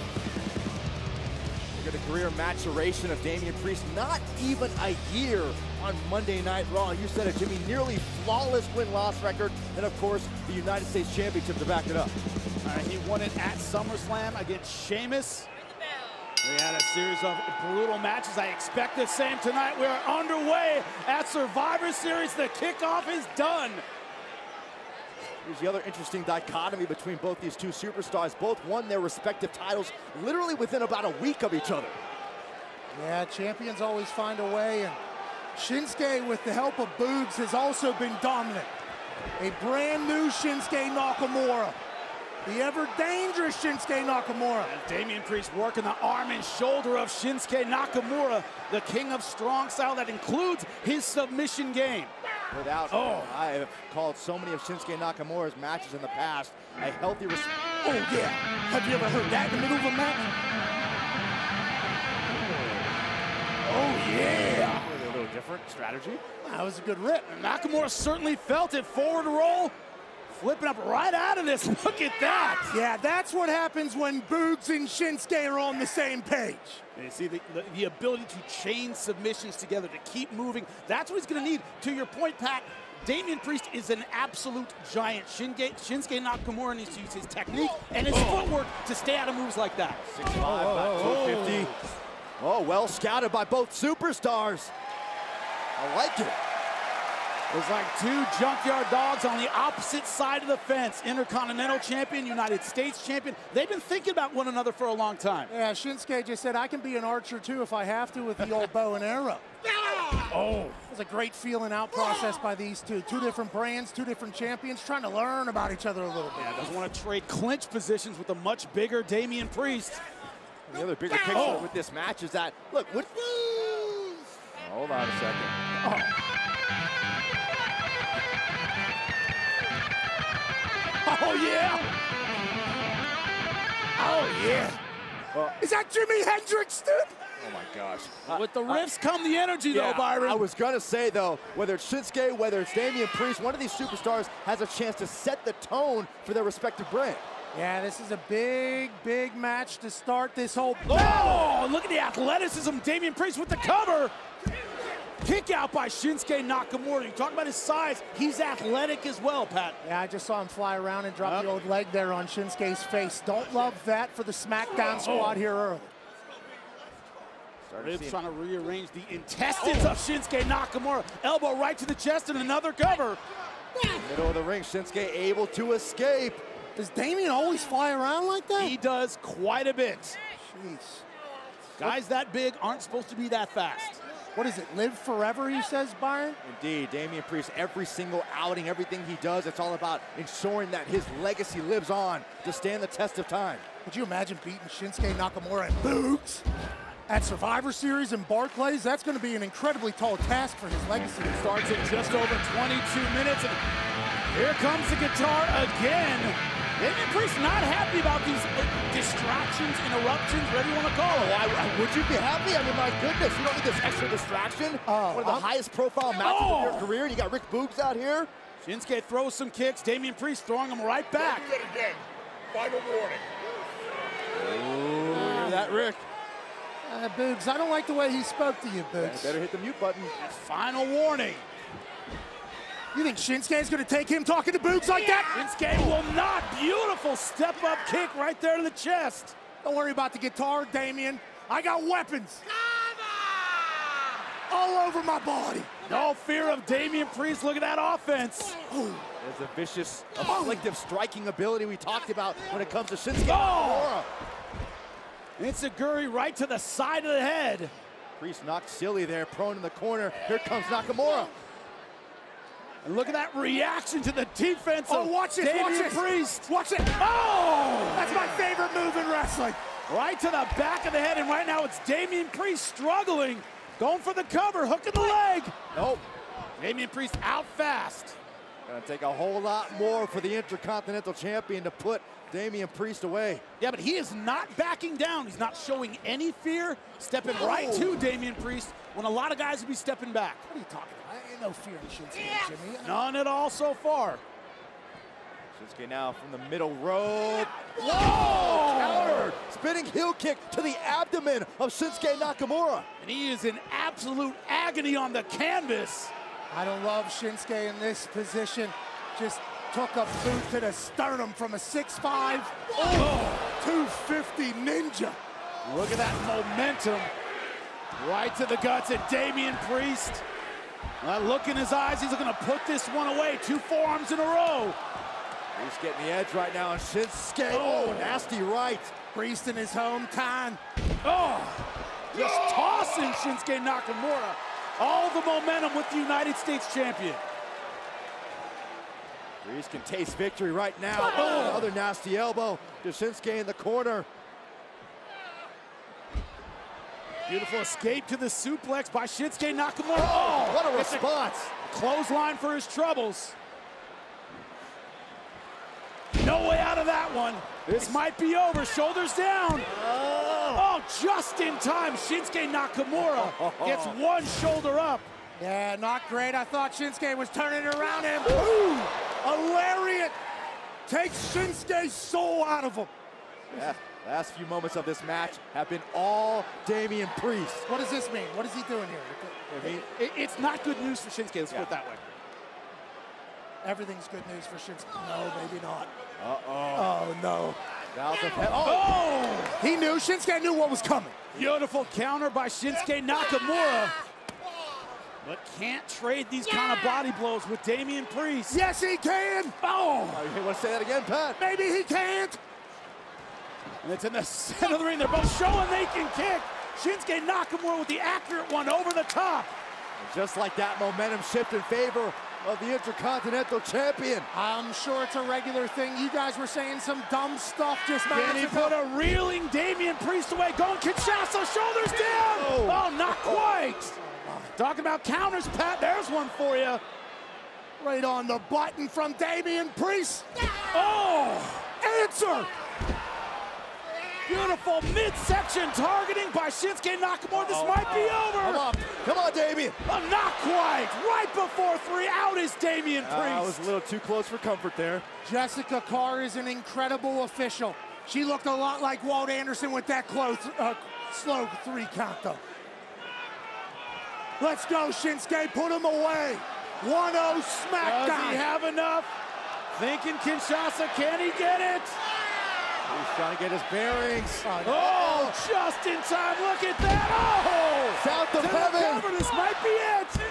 [SPEAKER 16] Look at the career maturation of Damian Priest. Not even a year on Monday Night Raw. You said it, Jimmy. Nearly flawless win-loss record. And, of course, the United States Championship to back it up.
[SPEAKER 12] All right, he won it at SummerSlam against Sheamus. We had a series of brutal matches. I expect the same tonight. We are underway at Survivor Series. The kickoff is done.
[SPEAKER 16] Here's the other interesting dichotomy between both these two superstars. Both won their respective titles literally within about a week of each other.
[SPEAKER 17] Yeah, champions always find a way, and Shinsuke, with the help of Boogs, has also been dominant. A brand new Shinsuke Nakamura. The ever-dangerous Shinsuke Nakamura.
[SPEAKER 12] And Damian Priest working the arm and shoulder of Shinsuke Nakamura, the king of strong style that includes his submission game.
[SPEAKER 16] Without, I have called so many of Shinsuke Nakamura's matches in the past a healthy
[SPEAKER 17] Oh, yeah. Have you ever heard that in the middle of a match?
[SPEAKER 12] Oh, yeah. A little different strategy.
[SPEAKER 17] That was a good rip.
[SPEAKER 12] And Nakamura certainly felt it. Forward roll. Flipping up right out of this. Look at that.
[SPEAKER 17] Yeah, that's what happens when Boogs and Shinsuke are on the same page.
[SPEAKER 12] And you see the ability to chain submissions together, to keep moving. That's what he's going to need. To your point, Pat, Damian Priest is an absolute giant. Shinsuke Nakamura needs to use his technique and his footwork to stay out of moves like that.
[SPEAKER 16] 6'5", 250. Oh, well scouted by both superstars. I like it.
[SPEAKER 12] It's like two junkyard dogs on the opposite side of the fence. Intercontinental Champion, United States Champion. They've been thinking about one another for a long time.
[SPEAKER 17] Yeah, Shinsuke just said, I can be an archer too if I have to with the old bow and arrow. Oh, it was a great feeling out process by these two. Two different brands, two different champions, trying to learn about each other a little bit.
[SPEAKER 12] Yeah, doesn't want to trade clinch positions with a much bigger Damian Priest.
[SPEAKER 16] And the other bigger picture with this match is that, look, hold on a second.
[SPEAKER 17] Oh, yeah. Oh, yeah. Is that Jimi Hendrix, dude?
[SPEAKER 16] Oh, my gosh.
[SPEAKER 12] With the riffs come the energy, though, Byron.
[SPEAKER 16] I was going to say, though, whether it's Shinsuke, whether it's Damian Priest, one of these superstars has a chance to set the tone for their respective brand.
[SPEAKER 17] Yeah, this is a big, big match to start this whole...
[SPEAKER 12] Oh, look at the athleticism. Damian Priest with the cover. Kick out by Shinsuke Nakamura. You talk about his size. He's athletic as well, Pat.
[SPEAKER 17] Yeah, I just saw him fly around and drop the old leg there on Shinsuke's face. Don't love that for the SmackDown squad here early.
[SPEAKER 12] Ribs trying to rearrange the intestines of Shinsuke Nakamura. Elbow right to the chest and another cover.
[SPEAKER 16] Middle of the ring, Shinsuke able to escape.
[SPEAKER 17] Does Damian always fly around like that?
[SPEAKER 12] He does quite a bit.
[SPEAKER 17] Jeez.
[SPEAKER 12] Guys that big aren't supposed to be that fast.
[SPEAKER 17] What is it, live forever, he says, Byron?
[SPEAKER 16] Indeed, Damian Priest, every single outing, everything he does, it's all about ensuring that his legacy lives on to stand the test of time.
[SPEAKER 17] Could you imagine beating Shinsuke Nakamura and Boogs at Survivor Series in Barclays? That's going to be an incredibly tall task for his legacy.
[SPEAKER 12] It starts in just over 22 minutes, and here comes the guitar again. Damian Priest not happy about these distractions, interruptions, whatever you want to call it.
[SPEAKER 16] Would you be happy? I mean, my goodness, you don't need this extra distraction. One of the highest profile matches of your career. You got Rick Boogs out here.
[SPEAKER 12] Shinsuke throws some kicks. Damian Priest throwing them right back.
[SPEAKER 1] Don't do that again. Final warning.
[SPEAKER 16] Ooh, hear that, Rick?
[SPEAKER 17] Boogs, I don't like the way he spoke to you, Boogs.
[SPEAKER 16] Better hit the mute button.
[SPEAKER 12] Final warning.
[SPEAKER 17] You think Shinsuke's going to take him talking to Boogs like that?
[SPEAKER 12] Shinsuke will not. Beautiful step-up kick right there to the chest.
[SPEAKER 17] Don't worry about the guitar, Damian. I got weapons. All over my body.
[SPEAKER 12] No fear of Damian Priest. Look at that offense.
[SPEAKER 16] There's a vicious, afflictive striking ability we talked about when it comes to Shinsuke
[SPEAKER 12] Nakamura. Enziguri right to the side of the head.
[SPEAKER 16] Priest knocked silly there, prone in the corner. Here comes Nakamura.
[SPEAKER 12] And look at that reaction to the defense of
[SPEAKER 17] watch this,
[SPEAKER 12] Damian Priest.
[SPEAKER 17] Watch it. Oh! That's my favorite move in wrestling.
[SPEAKER 12] Right to the back of the head, and right now it's Damian Priest struggling. Going for the cover, hooking the leg.
[SPEAKER 16] Nope.
[SPEAKER 12] Damian Priest out fast.
[SPEAKER 16] Gonna take a whole lot more for the Intercontinental Champion to put Damian Priest away.
[SPEAKER 12] Yeah, but he is not backing down. He's not showing any fear. Stepping right to Damian Priest when a lot of guys would be stepping back.
[SPEAKER 17] What are you talking about? Ain't no fear in Shinsuke, Jimmy.
[SPEAKER 12] None at all so far.
[SPEAKER 16] Shinsuke now from the middle rope. Whoa! Countered! Spinning heel kick to the abdomen of Shinsuke Nakamura.
[SPEAKER 12] And he is in absolute agony on the canvas.
[SPEAKER 17] I don't love Shinsuke in this position. Just took a boot to the sternum from a 6'5". 250 ninja.
[SPEAKER 12] Look at that momentum. Right to the guts of Damian Priest. That look in his eyes, he's gonna put this one away. 2 forearms in a row.
[SPEAKER 16] Priest getting the edge right now on Shinsuke. Oh, nasty right.
[SPEAKER 17] Priest in his hometown.
[SPEAKER 12] Just tossing Shinsuke Nakamura. All the momentum with the United States champion.
[SPEAKER 16] Priest can taste victory right now. Another nasty elbow to Shinsuke in the corner.
[SPEAKER 12] Beautiful escape to the suplex by Shinsuke Nakamura.
[SPEAKER 16] What a response.
[SPEAKER 12] Clothesline for his troubles. No way out of that one. This might be over. Shoulders down. Just in time. Shinsuke Nakamura gets one shoulder up.
[SPEAKER 17] Yeah, not great. I thought Shinsuke was turning around him. Ooh, a lariat takes Shinsuke's soul out of him.
[SPEAKER 16] Yeah, last few moments of this match have been all Damian Priest.
[SPEAKER 17] What does this mean? What is he doing here?
[SPEAKER 12] It's not good news for Shinsuke. Let's put it that way.
[SPEAKER 17] Everything's good news for Shinsuke. No, maybe not.
[SPEAKER 16] Uh-oh.
[SPEAKER 17] Oh, no.
[SPEAKER 16] Oh!
[SPEAKER 17] He knew. Shinsuke knew what was coming.
[SPEAKER 12] Beautiful counter by Shinsuke Nakamura. But can't trade these kind of body blows with Damian Priest.
[SPEAKER 17] Yes, he can.
[SPEAKER 16] You want to say that again, Pat?
[SPEAKER 17] Maybe he can't.
[SPEAKER 12] And it's in the center of the ring. They're both showing they can kick. Shinsuke Nakamura with the accurate one over the top.
[SPEAKER 16] And just like that, momentum shift in favor of the Intercontinental Champion.
[SPEAKER 17] I'm sure it's a regular thing. You guys were saying some dumb stuff just
[SPEAKER 12] Can he put a reeling Damian Priest away? Going Kinshasa, shoulders down. Oh, not quite. Talking about counters, Pat. There's one for you.
[SPEAKER 17] Right on the button from Damian Priest. Answer.
[SPEAKER 12] Beautiful midsection targeting by Shinsuke Nakamura. This might be over.
[SPEAKER 16] Come on, Damian.
[SPEAKER 12] Not quite. Right before 3, out is Damian Priest.
[SPEAKER 16] I was a little too close for comfort there.
[SPEAKER 17] Jessica Carr is an incredible official. She looked a lot like Walt Anderson with that slow 3 count, though. Let's go, Shinsuke. Put him away. 1-0 SmackDown.
[SPEAKER 12] Does he have enough? Thinking Kinshasa. Can he get it?
[SPEAKER 16] He's trying to get his bearings.
[SPEAKER 12] Just in time. Look at that.
[SPEAKER 16] South of heaven.
[SPEAKER 12] This might be it.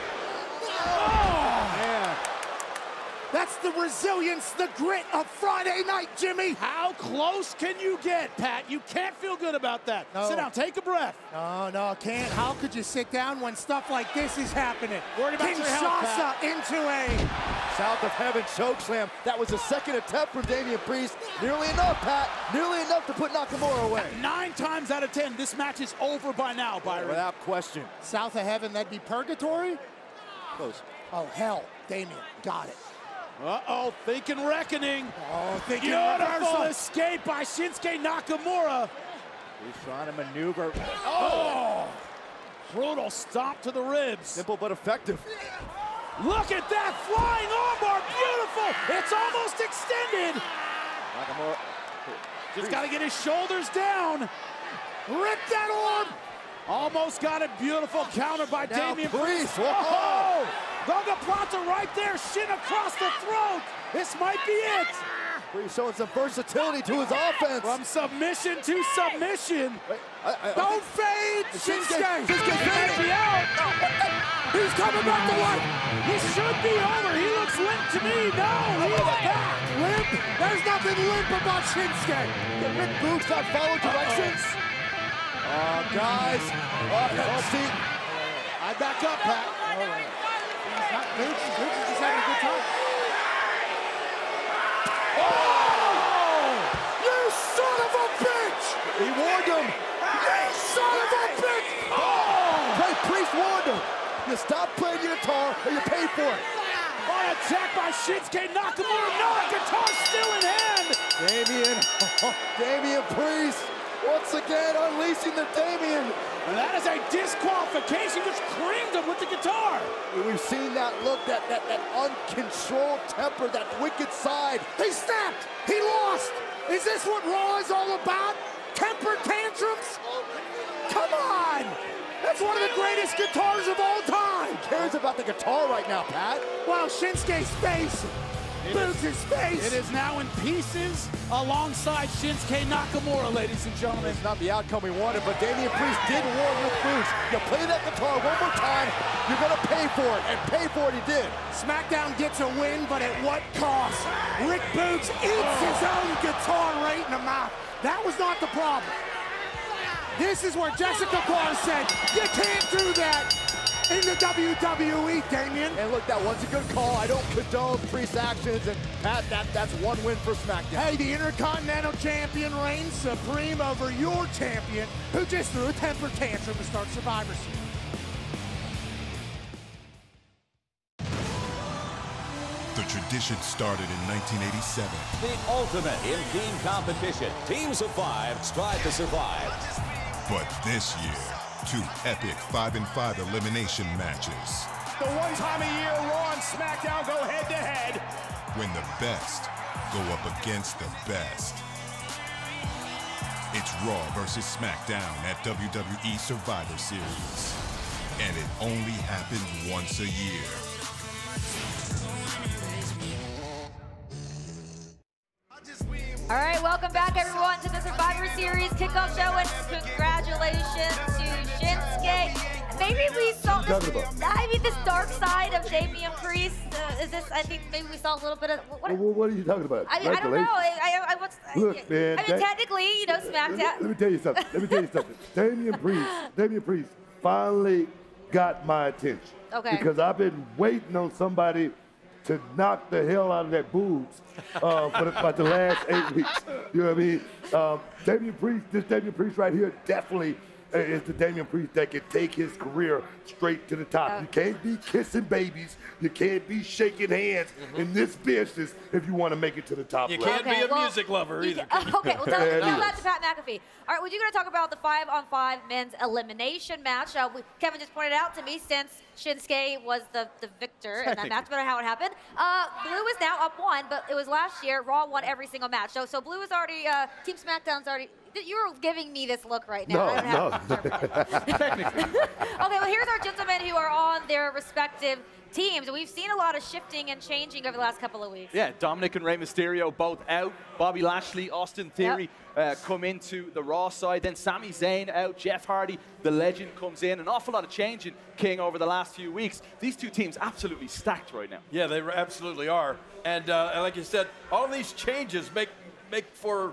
[SPEAKER 16] Man.
[SPEAKER 17] That's the resilience, the grit of Friday night, Jimmy.
[SPEAKER 12] How close can you get, Pat? You can't feel good about that.
[SPEAKER 17] No.
[SPEAKER 12] Sit down, take a breath.
[SPEAKER 17] No, I can't. How could you sit down when stuff like this is happening?
[SPEAKER 12] Worried about your health, Pat.
[SPEAKER 17] Kinshasa into a
[SPEAKER 16] South of heaven chokeslam. That was the second attempt from Damian Priest. Nearly enough, Pat. Nearly enough to put Nakamura away.
[SPEAKER 12] 9 times out of 10, this match is over by now, Byron.
[SPEAKER 16] Without question.
[SPEAKER 17] South of heaven, that'd be purgatory?
[SPEAKER 16] Close.
[SPEAKER 17] Oh, hell. Damian, got it.
[SPEAKER 12] Uh-oh, thinking reckoning.
[SPEAKER 17] Oh, thinking
[SPEAKER 12] Beautiful
[SPEAKER 17] reversal.
[SPEAKER 12] escape by Shinsuke Nakamura.
[SPEAKER 16] He's trying to maneuver.
[SPEAKER 12] Oh! Brutal stomp to the ribs.
[SPEAKER 16] Simple but effective.
[SPEAKER 12] Look at that flying armbar, beautiful. It's almost extended.
[SPEAKER 16] Nakamura.
[SPEAKER 12] Just got to get his shoulders down. Rip that arm. Almost got it, beautiful counter by
[SPEAKER 16] Now
[SPEAKER 12] Damian
[SPEAKER 16] Priest.
[SPEAKER 12] Priest. Oh! Goga Plata right there, shin across the throat. This might be it.
[SPEAKER 16] Priest showing some versatility to his offense.
[SPEAKER 12] From submission to submission.
[SPEAKER 16] Wait,
[SPEAKER 17] Don't fade, Shinsuke.
[SPEAKER 16] Shinsuke
[SPEAKER 12] Might be out.
[SPEAKER 17] He's coming back to life.
[SPEAKER 12] This should be over. He looks limp to me. No, he's back.
[SPEAKER 17] Limp? There's nothing limp about Shinsuke.
[SPEAKER 16] Did Rick Boogs not follow directions? Guys. See.
[SPEAKER 17] I back up, Pat. He's not Boogs. Boogs is just having a good time. Oh! You son of a bitch!
[SPEAKER 16] He warned him.
[SPEAKER 17] You son of a bitch!
[SPEAKER 16] Oh! Hey, Priest warned him. You stop playing your guitar or you pay for it.
[SPEAKER 12] On attack by Shinsuke Nakamura. No, guitar still in hand.
[SPEAKER 16] Damian Priest. Once again, unleashing the Damian.
[SPEAKER 12] And that is a disqualification. Just creamed him with the guitar.
[SPEAKER 16] We've seen that look, that uncontrolled temper, that wicked side.
[SPEAKER 17] He snapped. He lost. Is this what Raw is all about? Temper tantrums? Come on. That's one of the greatest guitars of all time.
[SPEAKER 16] Who cares about the guitar right now, Pat?
[SPEAKER 17] Well, Shinsuke's face. Boogs' face.
[SPEAKER 12] It is now in pieces alongside Shinsuke Nakamura, ladies and gentlemen.
[SPEAKER 16] It's not the outcome we wanted, but Damian Priest did warn Rick Boogs. You play that guitar one more time, you're going to pay for it, and pay for it he did.
[SPEAKER 17] SmackDown gets a win, but at what cost? Rick Boogs eats his own guitar right in the mouth. That was not the problem. This is where Jessica Clark said, you can't do that in the WWE, Damian.
[SPEAKER 16] And look, that was a good call. I don't condone Priest's actions, and Pat, that's one win for SmackDown.
[SPEAKER 17] Hey, the Intercontinental Champion reigns supreme over your champion, who just threw a temper tantrum to start Survivor Series.
[SPEAKER 14] The tradition started in 1987.
[SPEAKER 15] The ultimate in-team competition. Teams of 5 strive to survive.
[SPEAKER 14] But this year, 2 epic 5-5 elimination matches.
[SPEAKER 3] The one time a year Raw and SmackDown go head-to-head.
[SPEAKER 14] When the best go up against the best. It's Raw versus SmackDown at WWE Survivor Series. And it only happens once a year.
[SPEAKER 5] All right, welcome back, everyone, to the Survivor Series kickoff show, and congratulations to Shinsuke. Maybe we saw this dark side of Damian Priest. Is this? I think maybe we saw a little bit of.
[SPEAKER 7] What are you talking about?
[SPEAKER 5] I don't know.
[SPEAKER 7] Look, man.
[SPEAKER 5] I mean, technically, you know, SmackDown.
[SPEAKER 7] Let me tell you something. Damian Priest finally got my attention.
[SPEAKER 5] Okay.
[SPEAKER 7] Because I've been waiting on somebody to knock the hell out of that boobs for about the last 8 weeks. You know what I mean? This Damian Priest right here definitely is the Damian Priest that can take his career straight to the top. You can't be kissing babies. You can't be shaking hands in this business if you want to make it to the top.
[SPEAKER 13] You can't be a music lover either.
[SPEAKER 5] Okay, well, tell that to Pat McAfee. All right, well, you're going to talk about the 5-on-5 men's elimination match. Kevin just pointed out to me, since Shinsuke was the victor in that match, no matter how it happened. Blue is now up 1, but it was last year. Raw won every single match. So Blue is already, Team SmackDown's already. You're giving me this look right now.
[SPEAKER 7] No.
[SPEAKER 5] Technically. Okay, well, here's our gentlemen who are on their respective teams. We've seen a lot of shifting and changing over the last couple of weeks.
[SPEAKER 8] Yeah, Dominic and Rey Mysterio both out. Bobby Lashley, Austin Theory come into the Raw side. Then Sami Zayn out. Jeff Hardy, the legend, comes in. An awful lot of change in King over the last few weeks. These two teams absolutely stacked right now.
[SPEAKER 13] Yeah, they absolutely are. And like you said, all of these changes make for,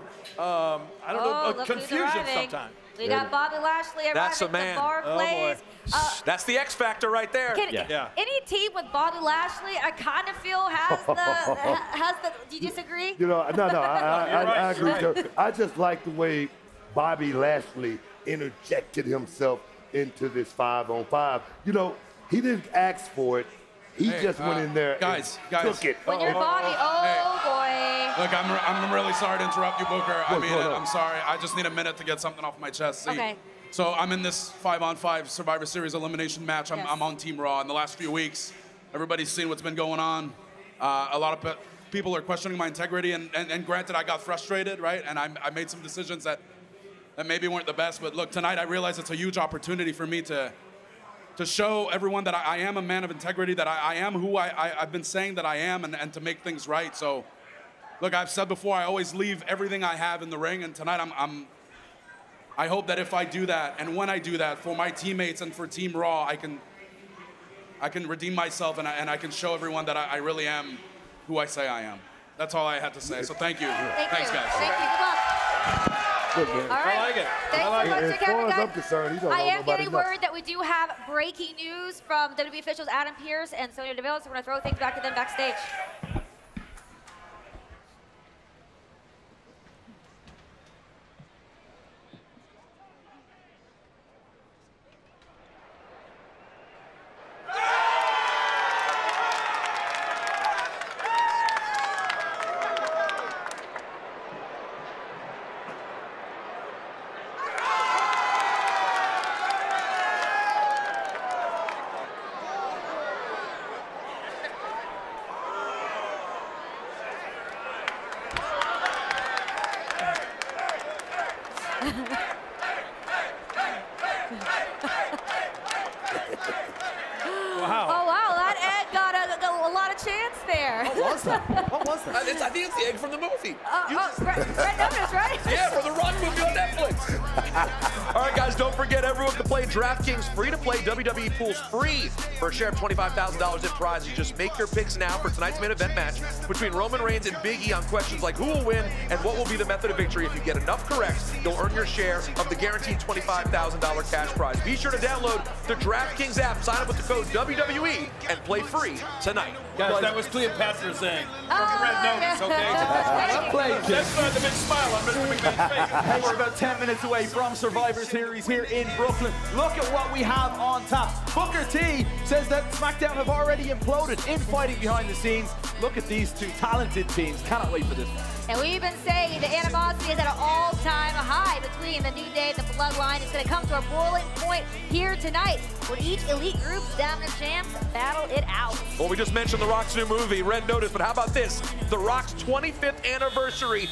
[SPEAKER 13] confusion sometimes.
[SPEAKER 5] We got Bobby Lashley
[SPEAKER 6] That's a
[SPEAKER 5] arriving
[SPEAKER 6] man.
[SPEAKER 5] at Barclays.
[SPEAKER 6] That's the X factor right there.
[SPEAKER 5] Any team with Bobby Lashley, I kind of feel has the. Do you disagree?
[SPEAKER 7] You know, no, I agree. Right. I just like the way Bobby Lashley interjected himself into this 5-on-5. You know, he didn't ask for it. He just went in there
[SPEAKER 18] guys,
[SPEAKER 7] took it.
[SPEAKER 5] When you're Bobby, boy.
[SPEAKER 18] Look, I'm really sorry to interrupt you, Booker. I'm sorry. I just need a minute to get something off my chest. See?
[SPEAKER 5] Okay.
[SPEAKER 18] So I'm in this 5-on-5 Survivor Series elimination match. I'm on Team Raw. In the last few weeks, everybody's seen what's been going on. A lot of people are questioning my integrity, and granted, I got frustrated, right? And I made some decisions that maybe weren't the best. But look, tonight I realize it's a huge opportunity for me to show everyone that I am a man of integrity, that I am who I've been saying that I am, and to make things right. So, look, I've said before, I always leave everything I have in the ring, and tonight I hope that if I do that, and when I do that, for my teammates and for Team Raw, I can redeem myself, and I can show everyone that I really am who I say I am. That's all I had to say, so thank you. Thanks, guys.
[SPEAKER 5] Thank you, good luck.
[SPEAKER 7] Good, man.
[SPEAKER 5] All right.
[SPEAKER 18] I like it.
[SPEAKER 5] Thanks so much,
[SPEAKER 7] As far as I'm concerned, he don't
[SPEAKER 5] I
[SPEAKER 7] know
[SPEAKER 5] am
[SPEAKER 7] nobody
[SPEAKER 5] getting
[SPEAKER 7] else.
[SPEAKER 5] word that we do have breaking news from WWE officials Adam Pearce and Sonya Deville, so we're going to throw things back to them backstage.
[SPEAKER 6] Wow.
[SPEAKER 5] Oh, wow, that Ed got a lot of chance there.
[SPEAKER 6] What was that? What was that? I think it's the egg from the movie.
[SPEAKER 5] Red Notice, right?
[SPEAKER 6] Yeah, for the Rock movie on Netflix. All right, guys, don't forget everyone can play DraftKings free-to-play WWE pools free for a share of $25,000 in prizes. Just make your picks now for tonight's main event match between Roman Reigns and Big E on questions like who will win and what will be the method of victory. If you get enough correct, you'll earn your share of the guaranteed $25,000 cash prize. Be sure to download the DraftKings app, sign up with the code WWE, and play free tonight.
[SPEAKER 13] Guys, that was Cleopatra saying. From Red Notice, okay? That's the big smile on Mr. McMahon's face.
[SPEAKER 8] Hey, we're about 10 minutes away from Survivor Series here in Brooklyn. Look at what we have on tap. Booker T says that SmackDown have already imploded in fighting behind the scenes. Look at these two talented teams. Cannot wait for this one.
[SPEAKER 5] And we've been saying the animosity is at an all-time high between the New Day and the Bloodline. It's going to come to a boiling point here tonight where each elite group's dominant champs battle it out.
[SPEAKER 6] Well, we just mentioned The Rock's new movie, Red Notice, but how about this? The Rock's 25th anniversary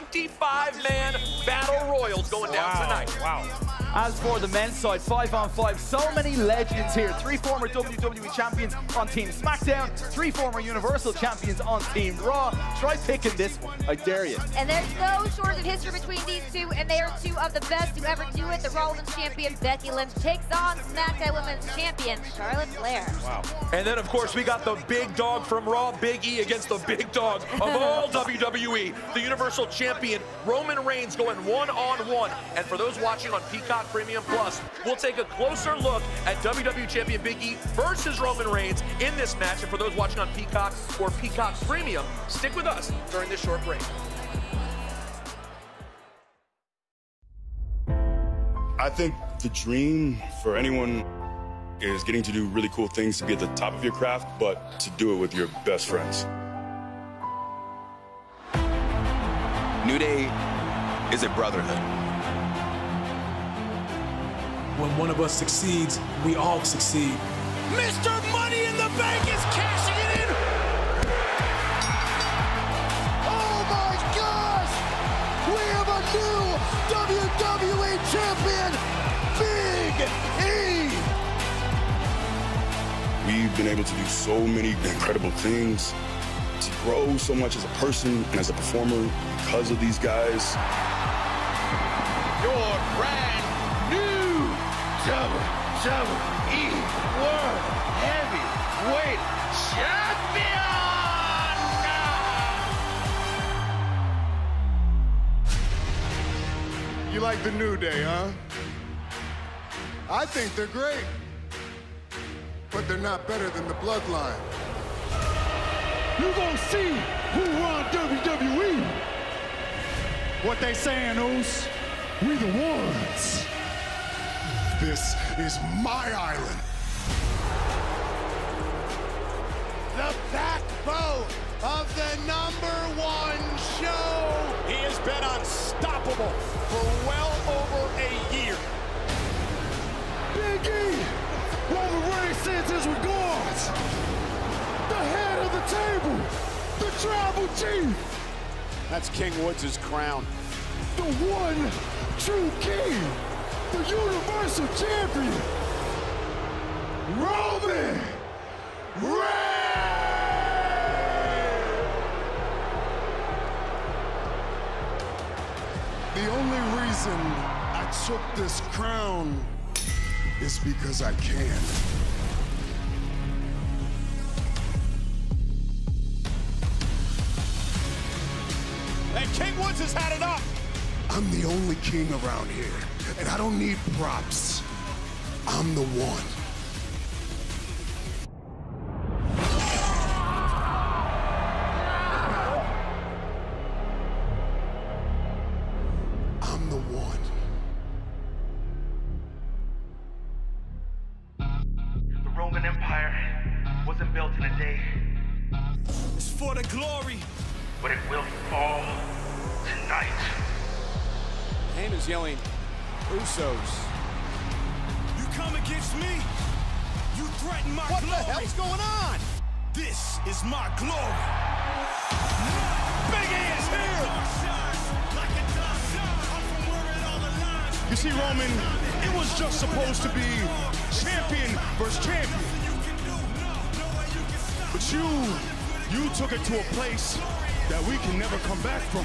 [SPEAKER 6] 25-man Battle Royals going down tonight.
[SPEAKER 8] Wow. As for the men's side, 5-on-5, so many legends here. 3 former WWE champions on Team SmackDown, 3 former Universal champions on Team Raw. Try picking this one, I dare you.
[SPEAKER 5] And there's no shortage of history between these two, and they are 2 of the best to ever do it. The Raw Women's Champion Becky Lynch takes on SmackDown Women's Champion Charlotte Flair.
[SPEAKER 6] Wow. And then, of course, we got the big dog from Raw, Big E, against the big dog of all WWE, the Universal Champion Roman Reigns, going one-on-one. And for those watching on Peacock Premium Plus, we'll take a closer look at WWE Champion Big E versus Roman Reigns in this match. And for those watching on Peacock or Peacock Premium, stick with us during this short break.
[SPEAKER 19] I think the dream for anyone is getting to do really cool things, to be at the top of your craft, but to do it with your best friends.
[SPEAKER 20] New Day is a brotherhood.
[SPEAKER 22] When one of us succeeds, we all succeed.
[SPEAKER 15] Mr. Money in the Bank is cashing it in.
[SPEAKER 16] Oh my gosh! We have a new WWE champion, Big E!
[SPEAKER 19] We've been able to do so many incredible things, to grow so much as a person and as a performer because of these guys.
[SPEAKER 15] Your brand new WWE World Heavyweight Champion!
[SPEAKER 1] You like the New Day, huh? I think they're great. But they're not better than the Bloodline.
[SPEAKER 12] You gonna see who run WWE. What they saying, Oos? We the ones.
[SPEAKER 1] This is my island.
[SPEAKER 4] the backbone of the #1 show.
[SPEAKER 3] He has been unstoppable for well over a year.
[SPEAKER 4] Big E, Roman Reigns sends his regards. The head of the table, the tribal chief.
[SPEAKER 3] That's King Woods' crown.
[SPEAKER 4] The one true king, the Universal Champion, Roman Reigns!
[SPEAKER 1] The only reason I took this crown is because I can.
[SPEAKER 3] And King Woods has had enough.
[SPEAKER 1] I'm the only king around here, and I don't need props. I'm the one. I'm the one.
[SPEAKER 10] The Roman Empire wasn't built in a day.
[SPEAKER 9] It's for the glory.
[SPEAKER 10] But it will fall tonight.
[SPEAKER 3] Heyman's yelling, Usos.
[SPEAKER 9] You come against me, you threaten my glory.
[SPEAKER 3] What the hell's going on?
[SPEAKER 9] This is my glory.
[SPEAKER 3] Big E is here.
[SPEAKER 4] You see, Roman, it was just supposed to be champion versus champion. But you took it to a place that we can never come back from.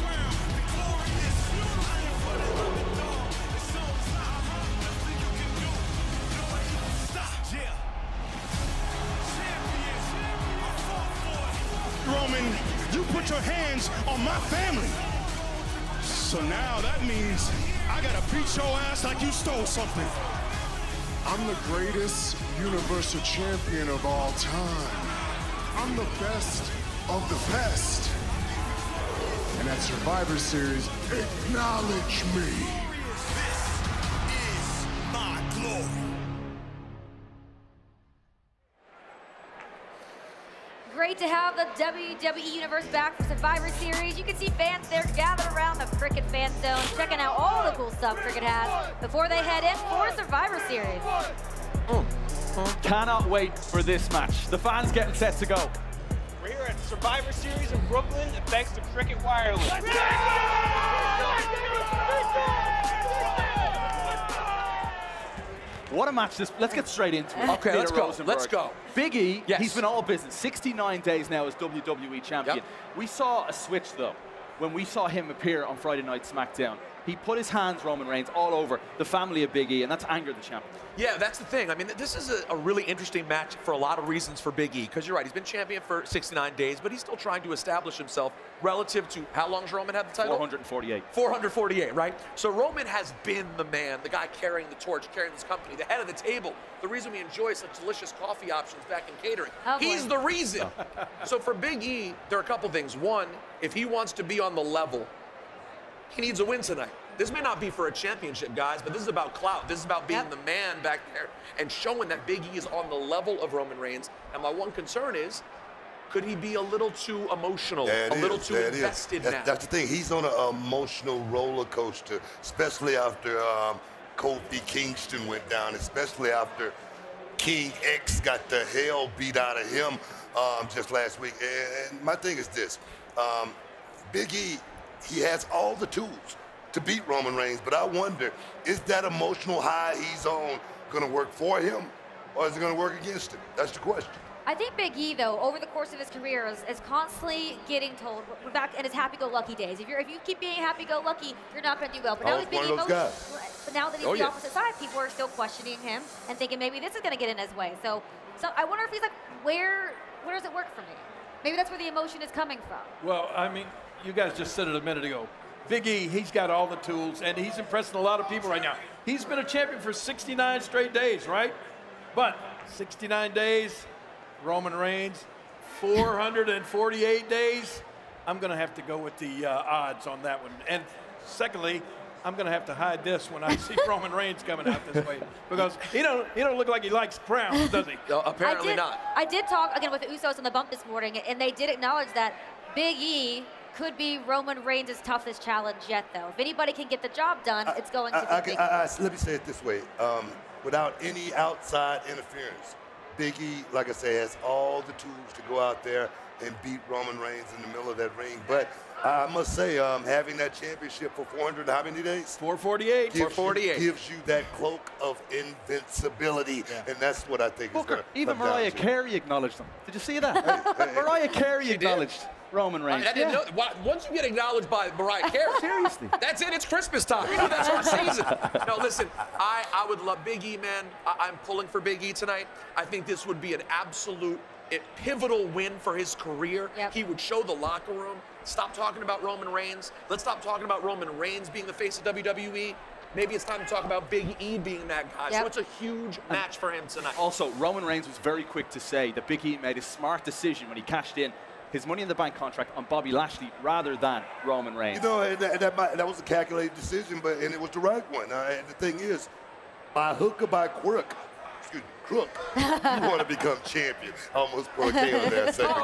[SPEAKER 4] Roman, you put your hands on my family. So now that means I gotta beat your ass like you stole something.
[SPEAKER 1] I'm the greatest Universal Champion of all time. I'm the best of the best. And at Survivor Series, acknowledge me.
[SPEAKER 9] This is my glory.
[SPEAKER 5] Great to have the WWE Universe back for Survivor Series. You can see fans there gathered around the Cricket Fan Zone, checking out all the cool stuff Cricket has before they head in for Survivor Series.
[SPEAKER 8] Cannot wait for this match. The fans getting set to go.
[SPEAKER 21] We're here at Survivor Series in Brooklyn, thanks to Cricket Wireless.
[SPEAKER 8] What a match this. Let's get straight into it.
[SPEAKER 6] Okay, let's go.
[SPEAKER 8] Rosenberg.
[SPEAKER 6] Let's go.
[SPEAKER 8] Big E,
[SPEAKER 6] Yes.
[SPEAKER 8] he's been all business. 69 days now as WWE Champion.
[SPEAKER 6] Yep.
[SPEAKER 8] We saw a switch, though, when we saw him appear on Friday Night SmackDown. He put his hands, Roman Reigns, all over the family of Big E, and that's angered the champion.
[SPEAKER 6] Yeah, that's the thing. I mean, this is a really interesting match for a lot of reasons for Big E, because you're right, he's been champion for 69 days, but he's still trying to establish himself relative to how long's Roman had the title?
[SPEAKER 8] 448.
[SPEAKER 6] 448, right? So Roman has been the man, the guy carrying the torch, carrying this company, the head of the table, the reason we enjoy such delicious coffee options back in catering.
[SPEAKER 5] Oh,
[SPEAKER 6] He's
[SPEAKER 5] boy.
[SPEAKER 6] the reason. So for Big E, there are a couple things. One, if he wants to be on the level, he needs a win tonight. This may not be for a championship, guys, but this is about clout. This is about being the man back there and showing that Big E is on the level of Roman Reigns. And my one concern is, could he be a little too emotional, a little too invested now?
[SPEAKER 7] That's the thing. He's on an emotional roller coaster, especially after Kofi Kingston went down, especially after King X got the hell beat out of him just last week. And my thing is this. Big E, he has all the tools to beat Roman Reigns, but I wonder, is that emotional high he's on going to work for him, or is it going to work against him? That's the question.
[SPEAKER 5] I think Big E, though, over the course of his career, is constantly getting told, we're back in his happy-go-lucky days. If you keep being happy-go-lucky, you're not going to do well. But now he's
[SPEAKER 7] one of those guys.
[SPEAKER 5] But now that he's the opposite side, people are still questioning him and thinking maybe this is going to get in his way. So I wonder if he's like, where does it work for me? Maybe that's where the emotion is coming from.
[SPEAKER 13] Well, I mean, you guys just said it a minute ago. Big E, he's got all the tools, and he's impressing a lot of people right now. He's been a champion for 69 straight days, right? But 69 days, Roman Reigns, 448 days. I'm going to have to go with the odds on that one. And secondly, I'm going to have to hide this when I see Roman Reigns coming out this way, because he don't look like he likes crowns, does he?
[SPEAKER 6] Apparently not.
[SPEAKER 5] I did talk again with the Usos on the bump this morning, and they did acknowledge that Big E could be Roman Reigns' toughest challenge yet, though. If anybody can get the job done, it's going to be Big E.
[SPEAKER 7] Let me say it this way. Without any outside interference, Big E, like I say, has all the tools to go out there and beat Roman Reigns in the middle of that ring. But I must say, having that championship for 400, how many days?
[SPEAKER 13] 448.
[SPEAKER 7] 448. Gives you that cloak of invincibility, and that's what I think is going to
[SPEAKER 8] even Mariah Carey acknowledged them. Did you see that? Mariah Carey acknowledged Roman Reigns.
[SPEAKER 6] I didn't know. Once you get acknowledged by Mariah Carey,
[SPEAKER 8] seriously,
[SPEAKER 6] that's it. It's Christmas time. You know, that's our season. No, listen, I would love Big E, man. I'm pulling for Big E tonight. I think this would be an absolute pivotal win for his career.
[SPEAKER 5] Yep.
[SPEAKER 6] He would show the locker room. Stop talking about Roman Reigns. Let's stop talking about Roman Reigns being the face of WWE. Maybe it's time to talk about Big E being that guy.
[SPEAKER 5] Yep.
[SPEAKER 6] So it's a huge match for him tonight.
[SPEAKER 8] Also, Roman Reigns was very quick to say that Big E made a smart decision when he cashed in his Money in the Bank contract on Bobby Lashley rather than Roman Reigns.
[SPEAKER 7] You know, that was a calculated decision, and it was the right one. And the thing is, by hook or by crook, you want to become champion. Almost broke down on that second.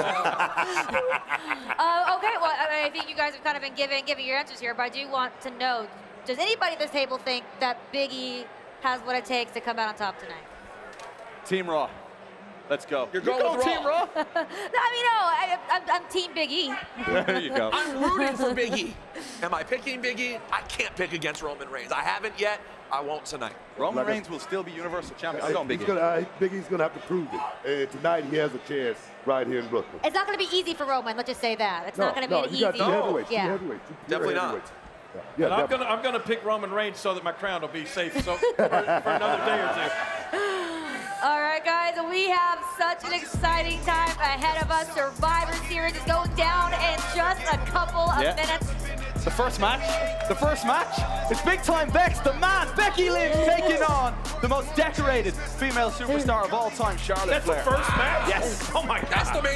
[SPEAKER 5] Okay, well, I think you guys have kind of been giving your answers here, but I do want to know, does anybody at this table think that Big E has what it takes to come out on top tonight?
[SPEAKER 8] Team Raw. Let's go.
[SPEAKER 6] You're going with
[SPEAKER 8] Team Raw?
[SPEAKER 5] No, I mean, I'm Team Big E.
[SPEAKER 8] There you go.
[SPEAKER 6] I'm rooting for Big E. Am I picking Big E? I can't pick against Roman Reigns. I haven't yet. I won't tonight.
[SPEAKER 8] Roman Reigns will still be Universal Champion. I'm going Big E.
[SPEAKER 7] Big E's going to have to prove it. Tonight he has a chance right here in Brooklyn.
[SPEAKER 5] It's not going to be easy for Roman. Let's just say that. It's not going to be an easy.
[SPEAKER 7] Got two heavyweights.
[SPEAKER 5] Yeah.
[SPEAKER 7] Two heavyweights.
[SPEAKER 6] Definitely not.
[SPEAKER 7] Yeah,
[SPEAKER 13] but I'm gonna pick Roman Reigns so that my crown will be safe for another day or two.
[SPEAKER 5] All right, guys, we have such an exciting time ahead of us. Survivor Series is going down in just a couple of minutes.
[SPEAKER 8] The first match. It's big time Bex, the man, Becky Lynch, taking on the most decorated female superstar of all time, Charlotte Flair.
[SPEAKER 13] That's the first match?
[SPEAKER 8] Yes.
[SPEAKER 13] Oh my God.
[SPEAKER 6] That's the main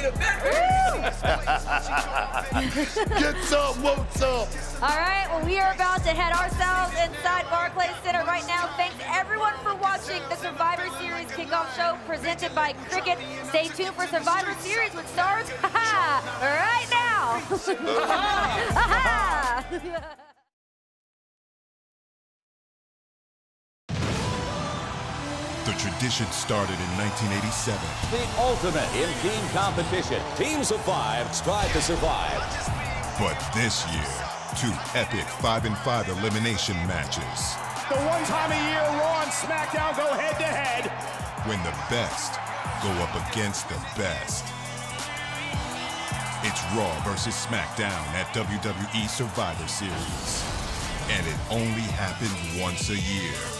[SPEAKER 6] event.
[SPEAKER 7] Get some, want some.
[SPEAKER 5] All right, well, we are about to head ourselves inside Barclays Center right now. Thanks everyone for watching the Survivor Series kickoff show presented by Cricket. Stay tuned for Survivor Series with stars right now.
[SPEAKER 14] The tradition started in 1987.
[SPEAKER 2] The ultimate in-team competition. Teams of 5 strive to survive.
[SPEAKER 14] But this year, 2 epic 5-5 elimination matches.
[SPEAKER 4] The one time a year Raw and SmackDown go head-to-head.
[SPEAKER 14] When the best go up against the best. It's Raw versus SmackDown at WWE Survivor Series. And it only happens once a year.